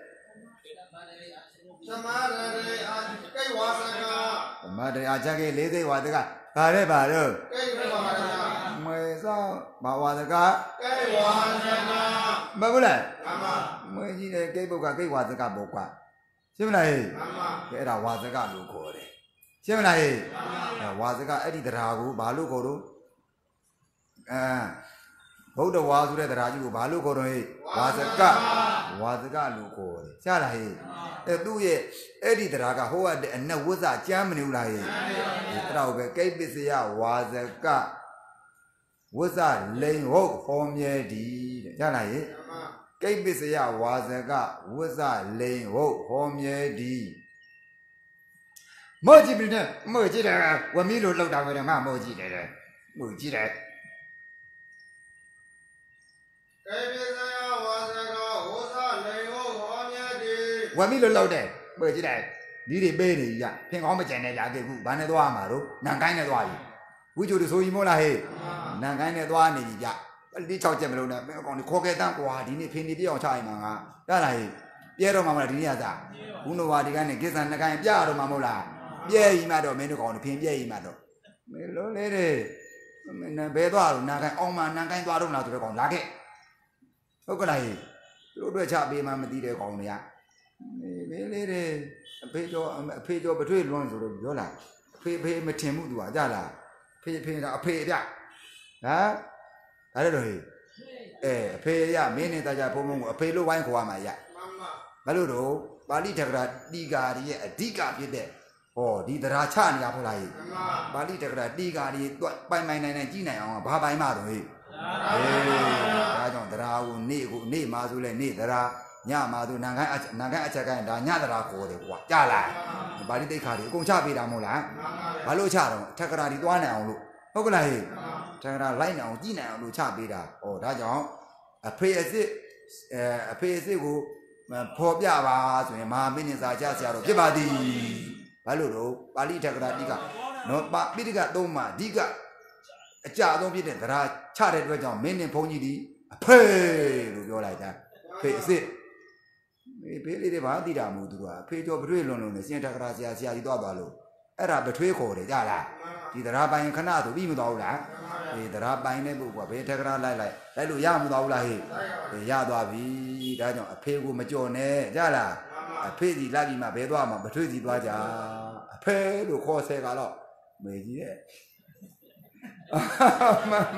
သမရရေအာကိဝါစကားဓမ္မတရေအာချက်ကြီးလေးသိဝါစကားဘာလဲဘာလို့ကိဝါစကားမေသာဘာဝါစကားကိဝါစကားမဟုတ်လားမှန်ပါမေကြီးတဲ့ကိပုတ်ကကိဝါစကားပေါ့ကွာရှင်းမလားဟဲ့မှန်ပါအဲ့ဒါဝါစကားလို့ခေါ်တယ်ရှင်းမလားဟဲ့ဝါစကားအဲ့ဒီတရားကိုဘာလို့ခေါ်တော့အဲဗုဒ္ဓဝါဆိုတဲ့တရားကြီးကိုဘာလို့ခေါ်တော့ဟဲ့ဝါစကားဝါစကားလို့ခေါ်တယ်ရှားလားဟဲ့အဲသူ့ရဲ့အဲ့ဒီတရားကဟိုကအနက်ဝဇ္ဇကျမ်းမနေဘူးလားဟဲ့အဲ့ဒါကိုပဲကိပ္ပစ္စယဝါစကားဝဇ္ဇလိန်ဟုတ်ဟောမြဲဒီတဲ့ရှားလားဟဲ့ကိပ္ပစ္စယဝါစကားဝဇ္ဇလိန်ဟုတ်ဟောမြဲဒီမောကြည့်ပြီနဲ့မောကြည့်တယ်ဝမီလို့လောက်တာပဲငါမောကြည့်တယ်မောကြည့်တယ်ကိပ္ပစ္စယဝါစကားဝဇ္ဇလိန်ဟုတ်ဟောမြဲဒီဝမီလို့လောက်တယ်မောကြည့်တယ်ဒီတွေပေးနေကြဖင်ကောင်းမကြံနဲ့ကြာခဲ့ခုဘာနဲ့သွားမှာတော့နန်ကိုင်းနဲ့သွားပြီဝိကျိုတို့ဆိုရင်မို့လားဟဲ့နန်ကိုင်းနဲ့သွားနေပြီကြဒီ၆ချက်မလုံးနဲ့အကောင်ဒီခေါ်ခဲ့တန်းကွာဒီနေ့ဖင်နေပြအောင်ချရင်မှာငါတလားဟဲ့ပြဲတော့မှာမလားဒီနေ့ကစားဘုနဝါဒီကနဲ့ကိစ္စနှစ်ကိုင်းပြတော့မှာမဟုတ်လားပြဲကြီးမှတော့မင်းတို့ကောင်ဖင်ပြဲကြီးမှတော့မင်းလုံးလေတဲ့ဘယ်သွားလို့နန်ကိုင်းအောင်မှနန်ကိုင်းသွားတော့လားဆိုတော့ကောင်လာခဲ့ဟုတ်ကလားဟဲ့သူတို့အတွက်ချပေးမှမသိတဲ့ကောင်တွေကမေးလေးတဲ့အဖေကျော်အဖေကျော်ပထွေးလွန်းဆိုတော့ပြောလားအဖေဖေမထင်မှုသူကကြလားဖေဖေကအဖေပြဟမ်ဒါလည်းတော့ဟဲ့အဲအဖေရမင်းနဲ့တကြဘုံဘုံကိုအဖေလို့ဝိုင်းခေါ်ရမှာရမှန်ပါဘာလို့တော့ပါဠိတက္ကရာတိကာရီရဲ့အဓိကဖြစ်တဲ့ဟောဒီတရားချနေရဖို့လားဟဲ့မှန်ပါပါဠိတက္ကရာတိကာရီပိုင်ပိုင်နိုင်နိုင်ကြည့်နိုင်အောင်ဘာပိုင်မှတော့ဟဲ့အေးဒါကြောင့်တရားကိုနေ့ကိုနေ့မှာဆိုလဲနေ့တရားညမှာဆိုနန်ခိုင်းနန်ခိုင်းအချက်ကိုင်းဒါညတရားခေါ်တယ်ကွာကြားလားပါဠိတိတ်ခါတွေအကုန်ချပေးတာမဟုတ်လားဘာလို့ချတော့ထက်ကရာဒီသွားနိုင်အောင်လို့ဟုတ်ကလားဟဲ့ထက်ကရာလိုက်နိုင်အောင်ကြည့်နိုင်အောင်လို့ချပေးတာဩဒါကြောင့်အဖေအစ်စ်အဲအဖေအစ်စ်ကိုဖော်ပြပါဆိုရင်မဟာမင်းစာချဆရာတော်ဖြစ်ပါသည်ဘာလို့တော့ပါဠိထက်ကရာတိကနော်ပါပိဋကသုံးမှာအဓိကအကြအဆုံးဖြစ်တဲ့တရားချတဲ့အတွက်ကြောင့်မင်းနဲ့ဘုန်းကြီးဒီအဖေလို့ပြောလိုက်တာဖေအစ်စ်မေးပေးလေးတွေဘာသိတာမို့သူကအဖေကျော်ပထွေးလွန်လွန်နဲ့စင်တက္ကရာဆရာဆရာကြီးသွားသွားလို့အဲ့ဒါပထွေးခေါ်တယ်ကြလားဒီတရားပိုင်ခဏဆိုပြီးမသွားဘူးလားဒီတရားပိုင်တဲ့ပုဂ္ဂိုလ်ကဘယ်တက္ကရာလိုက်လိုက်လိုက်လို့ရမသွားဘူးလားဟေ့ရသွားပြီဒါကြောင့်အဖေကိုမကြော်နဲ့ကြလားအဖေစီလိုက်ပြီးမှဘယ်သွားမှာပထွေးစီသွားကြအဖေလို့ခေါ်ဆဲကတော့မေကြီးရဲ့မမ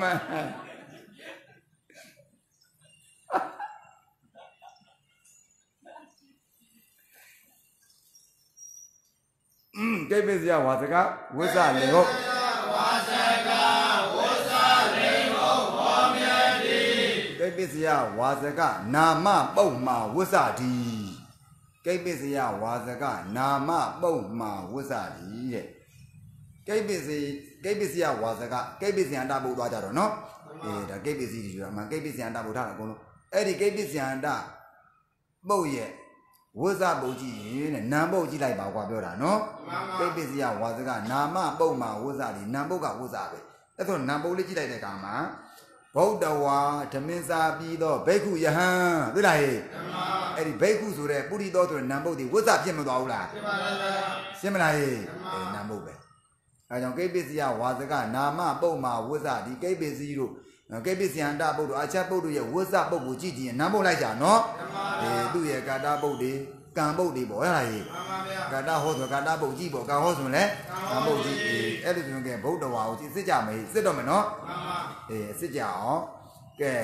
อืมကိပ္ပစ္စယဝါစကဝိဇ္ဇလေဟုတ်ဝါစကဝိဇ္ဇလေဟုတ်ဟောမြဲတိကိပ္ပစ္စယဝါစကနာမပုတ်မှာဝိဇ္ဇတိကိပ္ပစ္စယဝါစကနာမပုတ်မှာဝိဇ္ဇတိတဲ့ကိပ္ပစ္စယကိပ္ပစ္စယဝါစကကိပ္ပစ္စယန္တပုတ်သွားကြတော့နော်အေးဒါကိပ္ပစ္စည်းကြီးဆိုတာမှကိပ္ပစ္စယန္တပုတ်ထားတာအကုန်လုံးအဲ့ဒီကိပ္ပစ္စယန္တပုတ်ရဲ့ဝိဇ္ဇပုတ်ကြည့်ရင်တဲ့နာမ်ပုတ်ကြည့်လိုက်ပါကွာပြောတာနော်ကိပ္ပစ္စယဝါစကနာမပုတ်မှာဝိဇ္ဇဒီနာမ်ပုတ်ကဝိဇ္ဇပဲအဲ့တော့နာမ်ပုတ်လေးကြည့်လိုက်တဲ့အခါမှာဗုဒ္ဓဝါဓမင်းစာပြီးတော့ဘိက္ခုယဟန်သိလားဟဲ့အဲ့ဒီဘိက္ခုဆိုတဲ့ပုရိသောဆိုတဲ့နာမ်ပုတ်ဒီဝိဇ္ဇဖြစ်မသွားဘူးလားဖြစ်ပါပါဗျာရှင်းမလားဟဲ့အဲ့နာမ်ပုတ်ပဲအဲကြောင့်ကိပ္ပစ္စယဝါစကနာမပုတ်မှာဝိဇ္ဇဒီကိပ္ပစ္စည်းတို့ကိပ္ပစ္စယန္တပုတ်တို့အချက်ပုတ်တို့ရဲ့ဝိဇ္ဇပုတ်ကိုကြည့်ကြည့်ရင်နာမ်ပုတ်လိုက်ကြနော်အေးသူ့ရဲ့ကာတာပုတ်တွေကံပုတ်တွေပေါ့အဲ့ဒါကြီးမှန်ပါဗျာကာတာဟောဆိုကာတာပုတ်ကြည့်ပေါ့ကံဟောဆိုလဲကံပုတ်ကြည့်အေးအဲ့ဒီဆိုရင်ဗုဒ္ဓဝါကိုကြည့်စစ်ကြမယ်စစ်တော့မယ်နော်မှန်ပါအေးစစ်ကြအောင်ကဲ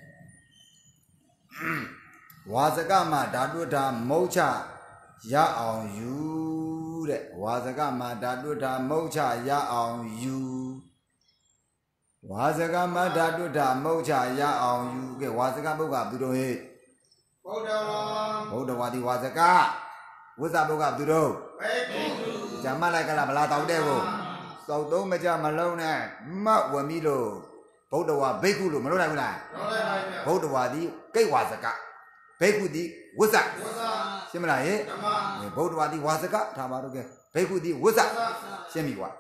ဝါစကမှာဓာတုဓာမုတ်ချရအောင်ယူတဲ့ဝါစကမှာဓာတုဓာမုတ်ချရအောင်ယူဝါစကမှာဓာတုဓာမုတ်ချရအောင်ယူကဲဝါစကပုတ်ကဘယ်လိုဟဲ့ဗုဒ္ဓဝါဗုဒ္ဓဝါဒီဝါစကဝိဇ္ဇပုတ်ကဘယ်လိုဘိက္ခုဂျမလိုက်ကလားဗလာတောက်တဲ့ကိုစောက်သုံးမကြမလုံးနဲ့မတ်ဝမီလို့ဗုဒ္ဓဝါဘိက္ခုလို့မလုပ်နိုင်ဘူးလားလုပ်နိုင်ပါဗျာဗုဒ္ဓဝါဒီကိတ်ဝါစကဘိက္ခုဒီဝိဇ္ဇဝိဇ္ဇရှင်းမလားဟဲ့ဓမ္မဗုဒ္ဓဝါဒီဝါစကထားပါတော့ကဲဘိက္ခုဒီဝိဇ္ဇရှင်းပြီကွာက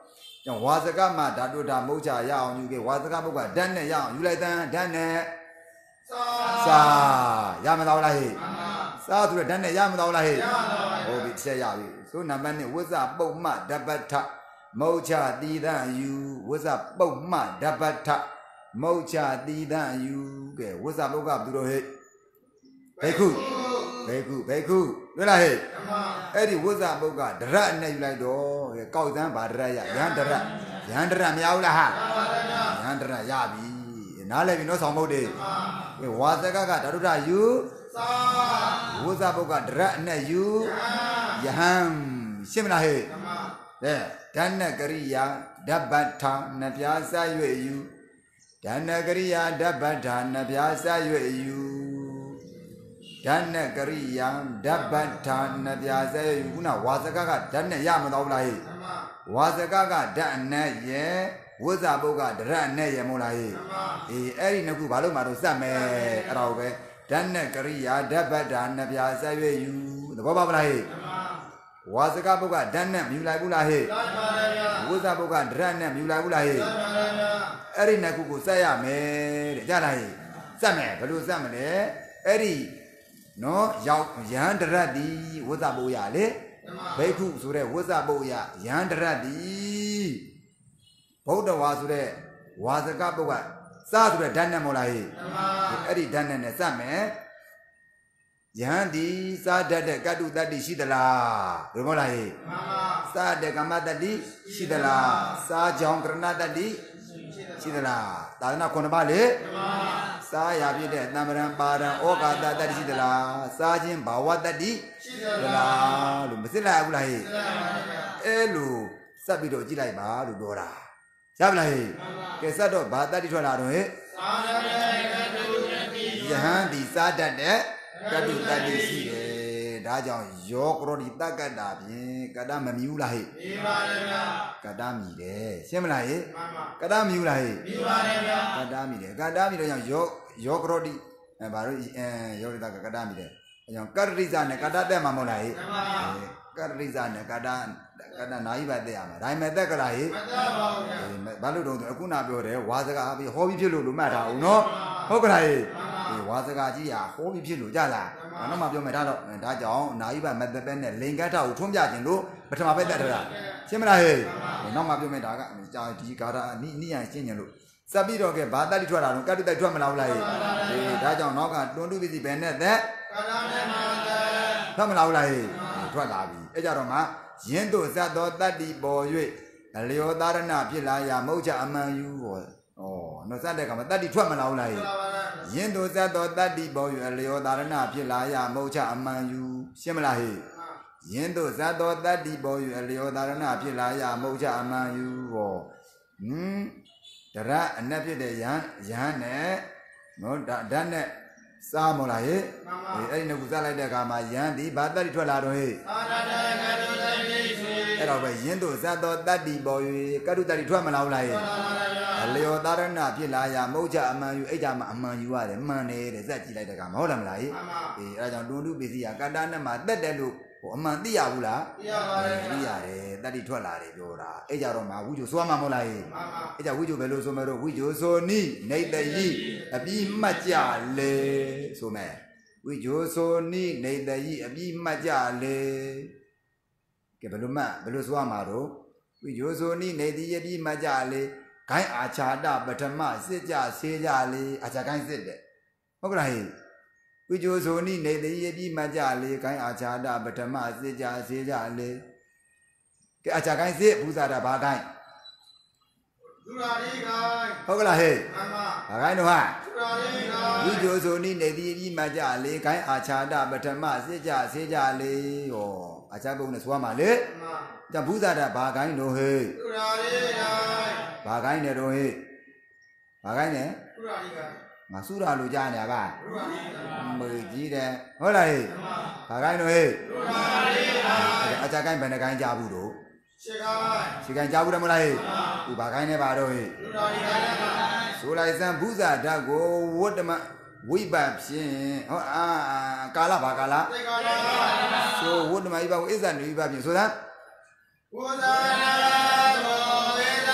ကြောင့်ဝါစကမှာဓာတုဓာမုတ်ချရအောင်ယူခဲ့ဝါစကဘုကဓာတ်နဲ့ရအောင်ယူလိုက်တဲ့ဓာတ်နဲ့စာရမတော်လားဟဲ့စာဆိုတဲ့ဓာတ်နဲ့ရမတော်လားဟဲ့ဟုတ်ပြီဆက်ရပြီဆိုနံပါတ်နှစ်ဝိဇ္ဇပုတ်မှဓပ္ပထမုတ်ချတိဒံယူဝိဇ္ဇပုတ်မှဓပ္ပထမုတ်ချတိဒံယူကဲဝိဇ္ဇပုတ်ကဘယ်လိုဟဲ့ဘိက္ခုဘိက္ခုဘိက္ခုတွေ့လားဟဲ့အဲ့ဒီဝိဇ္ဇပုတ်ကဒရနဲ့ယူလိုက်တော့ကောက်သန်းဗာဒရရယန္တရယန္တရမရဘူးလားဟာယန္တရရပြီနားလည်ပြီနော်ဆောင်မုတ်တွေဝါစကကဓာတုဓာယူဝိဇ္ဇပုတ်ကဒရနဲ့ယူယဟံရှင်းမလားဟဲ့တဲ့ဓာနကရိယာဓပ္ပထာနှပြားစား၍ယူဓာနကရိယာဓပ္ပထာနှပြားစား၍ယူဓာနကရိယာဓပ္ပထာနှပြားစား၍ယူခုနဝါစကကဓာနဲ့ရမတော်ဘူးလားဟဲ့ဝါစကကဓာနဲ့ရဲ့ဝိဇ္ဇပုတ်ကဒရနဲ့ရမို့လားဟဲ့အေးအဲ့ဒီနှစ်ခုဘာလို့မှတော့စက်မယ်အဲ့ဒါကိုပဲဓာနကရိယာဓပ္ပထာနှပြားစား၍ယူသဘောပေါက်ပါလားဟဲ့ဝါစကပုတ်ကဓာတ်နဲ့မြူလိုက်ဘူးလားဟဲ့ဝိဇ္ဇပုတ်ကဒရနဲ့မြူလိုက်ဘူးလားဟဲ့အဲ့ဒီနှစ်ခုကိုစက်ရမယ်တဲ့ကြားလားဟဲ့စက်မယ်ဘယ်လိုစက်မလဲအဲ့ဒီနော်ရောက်ယဟန်ဒရတ်ဒီဝိဇ္ဇပုတ်ရလေဘိက္ခုဆိုတဲ့ဝိဇ္ဇပုတ်ရယဟန်ဒရတ်ဒီဗုဒ္ဓဝါဆိုတဲ့ဝါစကပုတ်ကစဆိုတဲ့ဓာတ်နဲ့မဟုတ်လားဟဲ့အဲ့ဒီဓာတ်နဲ့စက်မယ်ယဟန်ဒီစာတတ်တဲ့ကတုတ္တိရှိသလားဘယ်မလားဟဲ့စာတဲ့ကမ္မတ္တိရှိသလားစာကြောင့်ကရဏတ္တိရှိသလားသာသနာခုနှစ်ပါးလေစာရဖြစ်တဲ့တမ္ပရံပါရံဩဃာတတ္တိရှိသလားစာချင်းဘာဝတ္တိရှိသလားလို့မစစ်လိုက်ဘူးလားဟဲ့အဲလိုစပ်ပြီးတော့ကြည့်လိုက်ပါလို့ပြောတာရပါလားဟဲ့ကဲစပ်တော့ဘာတတ္တိထွက်လာတော့ဟဲ့စာတတ်တဲ့ကတုတ္တိယဟန်ဒီစာတတ်တဲ့ကတုတ္တိရှိတယ်ဒါကြောင့်ယောကရောဒီတက္ကတာဖြင့်ကတ္တမမြူလားဟဲ့မြူပါတယ်ဗျာကတ္တမြည်တယ်ရှင်းမလားဟဲ့မှန်ပါကတ္တမြူလားဟဲ့မြူပါတယ်ဗျာကတ္တမြည်တယ်ကတ္တမြည်တော့ကြောင့်ယောယောကရောဒီအဲဘာလို့အဲယောဒီတကကတ္တမြည်တယ်အဲကြောင့်ကတ္တိဇာနဲ့ကတ္တတက်မှာမဟုတ်လားဟဲ့မှန်ပါကတ္တိဇာနဲ့ကတ္တကတ္တနာယိဘတက်ရမှာဒါပေမဲ့တက်ကလားဟဲ့မတက်ပါဘူးဗျာဘာလို့တော့အခုနပြောတယ်ဝါစကားပြီးဟောပြီးဖြစ်လို့လို့မှတ်ထားအောင်နော်ဟုတ်ကလားဟဲ့ဒီဝါစကားကြီးဟာဟောပြီးဖြစ်လို့ကြလားဒါတော့မှပြောမယ်ဒါတော့ဒါကြောင့်နာယိဘမတက်ပဲနဲ့လင်္ကတ္ထကိုထွန်းပြခြင်းလို့ပထမပဲတက်ထတာရှင်းမလားဟဲ့နောက်မှပြောမယ်ဒါကကြာဒီကာတာနိနိယရှင်းခြင်းလို့စပ်ပြီးတော့ကဲဘာတတ်တိထွက်လာတော့ကတ္တိတိုက်ထွက်မလာဘူးလားဟဲ့ဒီဒါကြောင့်နောက်ကတွန်းတုပစ္စည်းပဲနဲ့သက်ကတ္တနဲ့မသက်ထွက်မလာဘူးလားဟဲ့ထွက်လာပြီအဲကြတော့မှယင်းတို့ဇတ်တော်တတ္တိပေါ်၍အလျောသားရဏဖြစ်လာရမုတ်ချအမှန်ယူဟောဩနော်စတဲ့ကမှာတတ္တိထွက်မလာဘူးလားဟဲ့ယင်းတို့ဇတ်တော်တတ္တိပေါ်၍အလျောသားရဏဖြစ်လာရမုတ်ချအမှန်ယူရှင်းမလားဟဲ့ယင်းတို့ဇတ်တော်တတ္တိပေါ်၍အလျောသားရဏဖြစ်လာရမုတ်ချအမှန်ယူဟောဟင်ဒရအနက်ဖြစ်တဲ့ယဟန်ယဟန်နဲ့နော်ဓာတ်နဲ့စားမလားဟဲ့အဲ့ဒီနှစ်ခုစားလိုက်တဲ့အခါမှာယဟန်ဒီဘာတတ္တိထွက်လာတော့ဟဲ့သာရတကတုတ္တိရှိအဲ့တော့ပဲယင်းတို့ဇတ်တော်တတ္တိပေါ်၍ကတုတ္တိထွက်မလာဘူးလားဟဲ့အလျောသားရဏဖြစ်လာရမုတ်ချအမှန်ယူအဲ့ကြမှာအမှန်ယူရတယ်မှန်တယ်တဲ့ဇက်ကြည့်လိုက်တဲ့အခါမဟုတ်လားမလားဟဲ့အေးအဲ့ဒါကြောင့်တွန်တုပစ္စည်းကကတ္တနဲ့မှာတက်တယ်လို့ဟိုအမှန်သိရဘူးလားသိရပါတယ်သိရတယ်တတ္တိထွက်လာတယ်ပြောတာအဲ့ကြတော့မှဝိဇ္ဇိုသွားမှာမဟုတ်လားဟဲ့အဲ့ကြဝိဇ္ဇိုဘယ်လိုဆိုမလို့ဝိဇ္ဇိုဆိုနိနေတယိအပြီးမှတ်ကြလေဆိုမယ်ဝိဇ္ဇိုဆိုနိနေတယိအပြီးမှတ်ကြလေကဲဘယ်လိုမှဘယ်လိုဆိုရမှာတော့ဝိဇ္ဇိုဆိုနိနေတယိအပြီးမှတ်ကြလေဂိုင်းအာချာတပထမစစ်ကြဆေးကြလေအာချာဂိုင်းစစ်တဲ့ဟုတ်ကလားဟဲ့ဝိဇ္ဇိုဆိုနိနေတယိအပြီးမှတ်ကြလေဂိုင်းအာချာတပထမစစ်ကြဆေးကြလေကဲအာချာဂိုင်းစစ်ဘူဇာတာဘာဂိုင်းဒူရာရီဂိုင်းဟုတ်ကလားဟဲ့မှန်ပါဘာဂိုင်းတော့ဟာဒူရာရီဂိုင်းဝိဇ္ဇိုဆိုနိနေတယိအပြီးမှတ်ကြလေဂိုင်းအာချာတပထမစစ်ကြဆေးကြလေဟောအာချာပုံနဲ့ဆိုရမှာလေမှန်ကြဘူဇာတာဘာဂိုင်းတော့ဟဲ့ဒူရာရီဂိုင်းဘာဂိုင်းနဲ့တော့ဟဲ့ဘာဂိုင်းနဲ့ဒူရာရီဂိုင်းငါစုရလို့ကြားနေရပါဒူရာရီဂိုင်းမေကြီးတယ်ဟုတ်လားဟဲ့ဘာဂိုင်းတော့ဟဲ့ဒူရာရီဂိုင်းအာချာဂိုင်းဘယ်နှဂိုင်းကြားဘူးတော့ရှေဂိုင်းရှေဂိုင်းကြားဘူးတယ်မလားဟဲ့သူဘာဂိုင်းနဲ့ပါတော့ဟဲ့ဒူရာရီဂိုင်းနဲ့ပါဆိုလိုက်စမ်းဘူဇာဓာတ်ကိုဝတ္တမဝိပတ်ဖြင့်ဟောအာကာလဘာကာလသိကာလဆိုဝတ္တမဝိပတ်ကိုအစ္ဆာနေဝိပတ်ဖြင့်ဆိုစမ်းဘူဇာဓာတ်ကို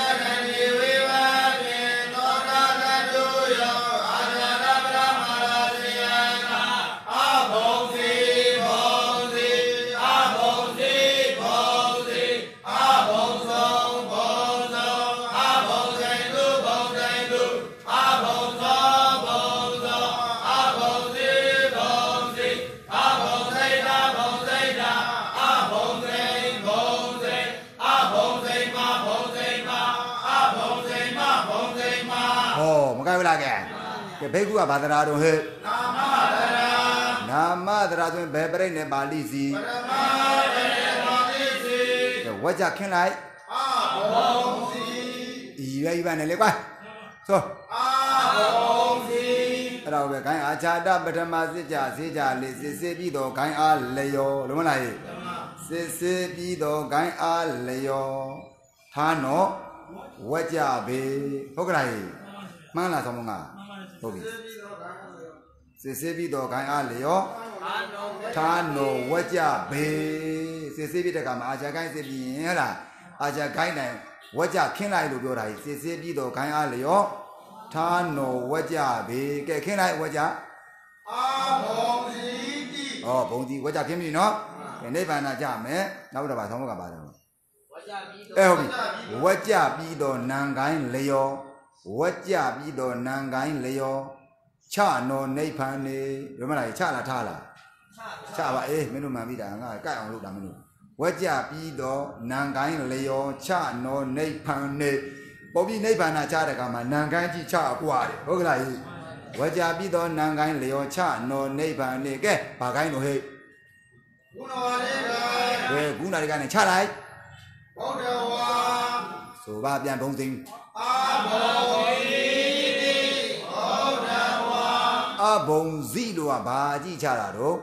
မကိုက်ဘူးလားကဲကဲဘိက္ခုကဘာတရားတော့ဟဲ့နာမတရားနာမတရားဆိုရင်ဘယ်ပြိဋ္ဌနဲ့ပါဠိစီပရမပြိဋ္ဌပါဠိစီဝကြခင်းလိုက်အာဘုံစီဒီရွယ်ရွယ်နဲ့လေကွာဆိုအာဘုံစီအဲ့တော့ပဲခိုင်းအာချာတပထမစစ်ကြစေကြလေးစစ်စစ်ပြီးတော့ခိုင်းအားလျောလုံးမလားဟဲ့စစ်စစ်ပြီးတော့ခိုင်းအားလျောထားတော့ဝကြပဲဟုတ်ကဲ့မှန်လားဆောင်းမငါဟုတ်ပြီစစ်စစ်ပြီးတော့ခိုင်းအားလျောထားတော့ဝကြပဲစစ်စစ်ပြီးတဲ့ကမှာအာချာခိုင်းစစ်ပြီးရင်ဟဲ့လားအာချာခိုင်းတိုင်းဝကြခင်းလိုက်လို့ပြောတာကြီးစစ်စစ်ပြီးတော့ခိုင်းအားလျောထားတော့ဝကြပဲကဲခင်းလိုက်ဝကြအာဘုံစီတိဩဘုံစီဝကြခင်းပြီနော်ကဲနိဗ္ဗာန်ကြမယ်နောက်တော့ဗာဆောင်းမကပါတယ်အဲဟုတ်ပြီဝကြပြီးတော့နံကိုင်းလျောဝကြပြီးတော့နံကိုင်းလျောချနောနိဗ္ဗာန်နေဘယ်မလားချလားထားလားချပါအေးမင်းတို့မှန်ပြီတာငါကြိုက်အောင်လုပ်တာမင်းတို့ဝကြပြီးတော့နံကိုင်းလျောချနောနိဗ္ဗာန်နေပေါ်ပြီးနိဗ္ဗာန်ချတဲ့ကမှာနံကိုင်းကြည့်ချအကွာတယ်ဟုတ်ကလားဝကြပြီးတော့နံကိုင်းလျောချနောနိဗ္ဗာန်နေကဲဘာကိုင်းလို့ဟဲ့ဂုဏဝါရိကဲဂုဏရိကနဲ့ချလိုက်ဘုဒ္ဓဝါဆိုပါပြန်ဘုံသိအဘုံစီဘုဒ္ဓဝါအဘုံစီလို့ကဘာကြည့်ချတာတော့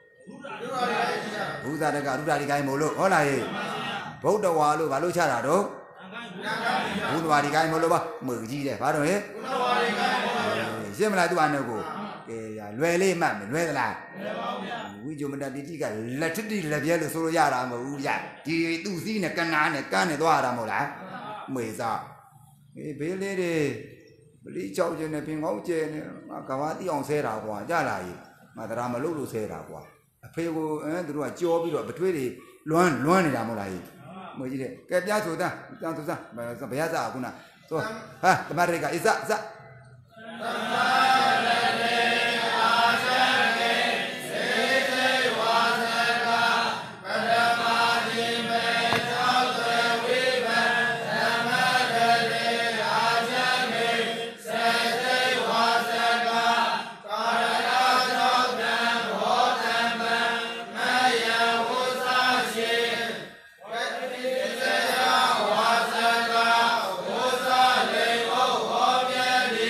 ဘုရားတကရုဒ္ဓရိကိုင်းမို့လို့ဟုတ်လားဟဲ့ဘုဒ္ဓဝါလို့ဘာလို့ချတာတော့ဘုဒ္ဓဝါရိကိုင်းမို့လို့ပါမွေကြီးတယ်ဘာတော့ဟဲ့ဘုဒ္ဓဝါရိကိုင်းမို့လို့ရှင်းမလားသူအနေကိုကဲရလွယ်လေးမှတ်မယ်လွယ်သလားလွယ်ပါဘူးဗျာဝိဇုမတတိတိကလက်ထတိလက်ပြဲလို့ဆိုလို့ရတာမဟုတ်ဘူးဗျာဒီသူ့စည်းနဲ့ကနာနဲ့ကန်းနဲ့သွားရတာမဟုတ်လားမွေစားအေးဘေးလေးတွေပလိချောက်ကျနေပင်ကောင်းကျနေငါကဘာတိအောင်ဆဲတာကွာကြလာကြီးငါတရားမလုပ်လို့ဆဲတာကွာအဖေကိုအဲသူတို့ကကြောပြီးတော့ပထွေးတွေလွမ်းလွမ်းနေတာမဟုတ်လားကြီးမွေကြီးတဲ့ကဲပြဆိုတာတန်းဆိုတာဘယ်ရစားခုနဆိုဟာတမရိကအစစသမရလေအာဇကေစေစေဝါဇကပရမတိမေသောသဝိပံသမရလေအာဇကေစေစေဝါဇကကာရဏသောတံဘောဓမ္မမယဝုသာရှိဝတ္တိစေယဝါဇကဝုသာလေဝဟောမြဲတိ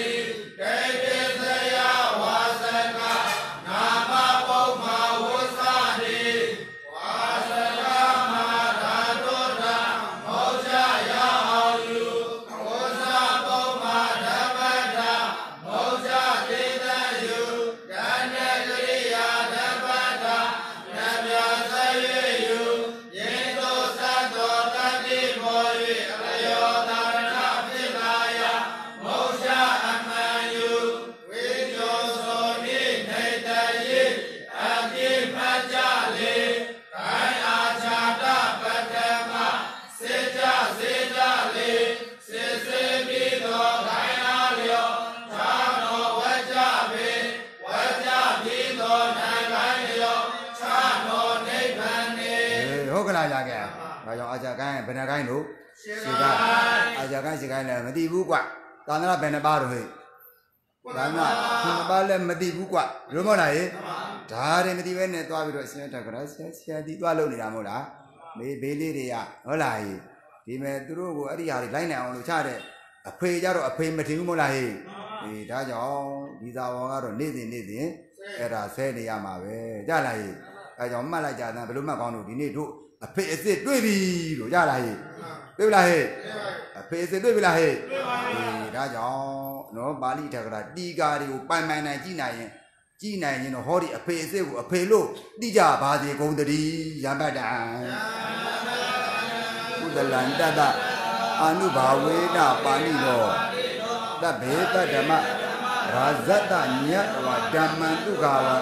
အာဇာကိုင်းဘယ်နှကိုင်းလို့စီကအာဇာကိုင်းစီကိုင်းလည်းမသိဘူးကွာသာသနာဘယ်နှပါတော့ဟဲ့သာသနာနှစ်ပါးလည်းမသိဘူးကွာဘယ်လိုမဟုတ်လားဟဲ့ဒါတွေမသိဘဲနဲ့သွားပြီးတော့ဆရာတက်ကရာဆရာဆရာဒီသွားလုပ်နေတာမဟုတ်လားမေးဘေးလေးတွေကဟုတ်လားဟဲ့ဒီမဲ့သူတို့ကိုအဲ့ဒီဟာတွေလိုက်နိုင်အောင်လို့ချတဲ့အဖေကြတော့အဖေမထင်ဘူးမဟုတ်လားဟဲ့အေးဒါကြောင့်ဒီသာဝေါကတော့နေ့စဉ်နေ့စဉ်အဲ့ဒါဆဲနေရမှာပဲကြလားဟဲ့အဲကြောင့်မှတ်လိုက်ကြတယ်ဘယ်လိုမှတ်ကောင်းလို့ဒီနေ့တို့အဖေအစ်စ်တွေ့ပြီလို့ရလားဟဲ့တွေ့ပြီလားဟဲ့အဖေအစ်စ်တွေ့ပြီလားဟဲ့တွေ့ပါပြီဒါကြောင့်နော်ပါဠိထက်ကရာတီကာတွေကိုပိုင်ပိုင်နိုင်ကြည့်နိုင်ရင်ကြည့်နိုင်ရင်တော့ဟောဒီအဖေအစ်စ်ကိုအဖေလို့တိကြပါစေကုန်တည်းရမတံကုသလံတတအာနုဘာဝေနပါဠိတော်တဘေတဓမ္မရာဇတညတဝဓမ္မံဒုက္ခဝ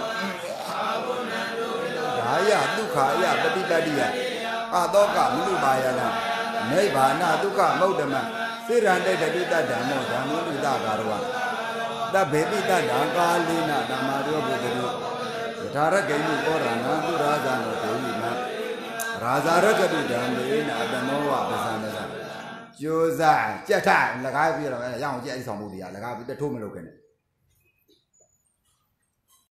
ဒါယဒုက္ခယပฏิပတ္တိယအတောကမနုပါယနာနိဗ္ဗာနဒုက္ခမௌဒ္ဓမစေရန္တေတတုတ္တဓမ္မောဓမ္မောတုတ္တကာရဝတဘေပိတ္တံကာလိနဓမ္မာရောဘုဒ္ဓရုဒါရဂိမှုဩရဏသူရာဇာနောဒေဝိမရာဇာရကတုဓမ္မေနအတမောဝပဇံနဇကျိုးစားကြက်ထလက်ကားပြီးတော့ရအောင်ကြက်အဆောင်မှုတရားလက်ကားပြီးတထိုးမလုပ်ခင်နဲ့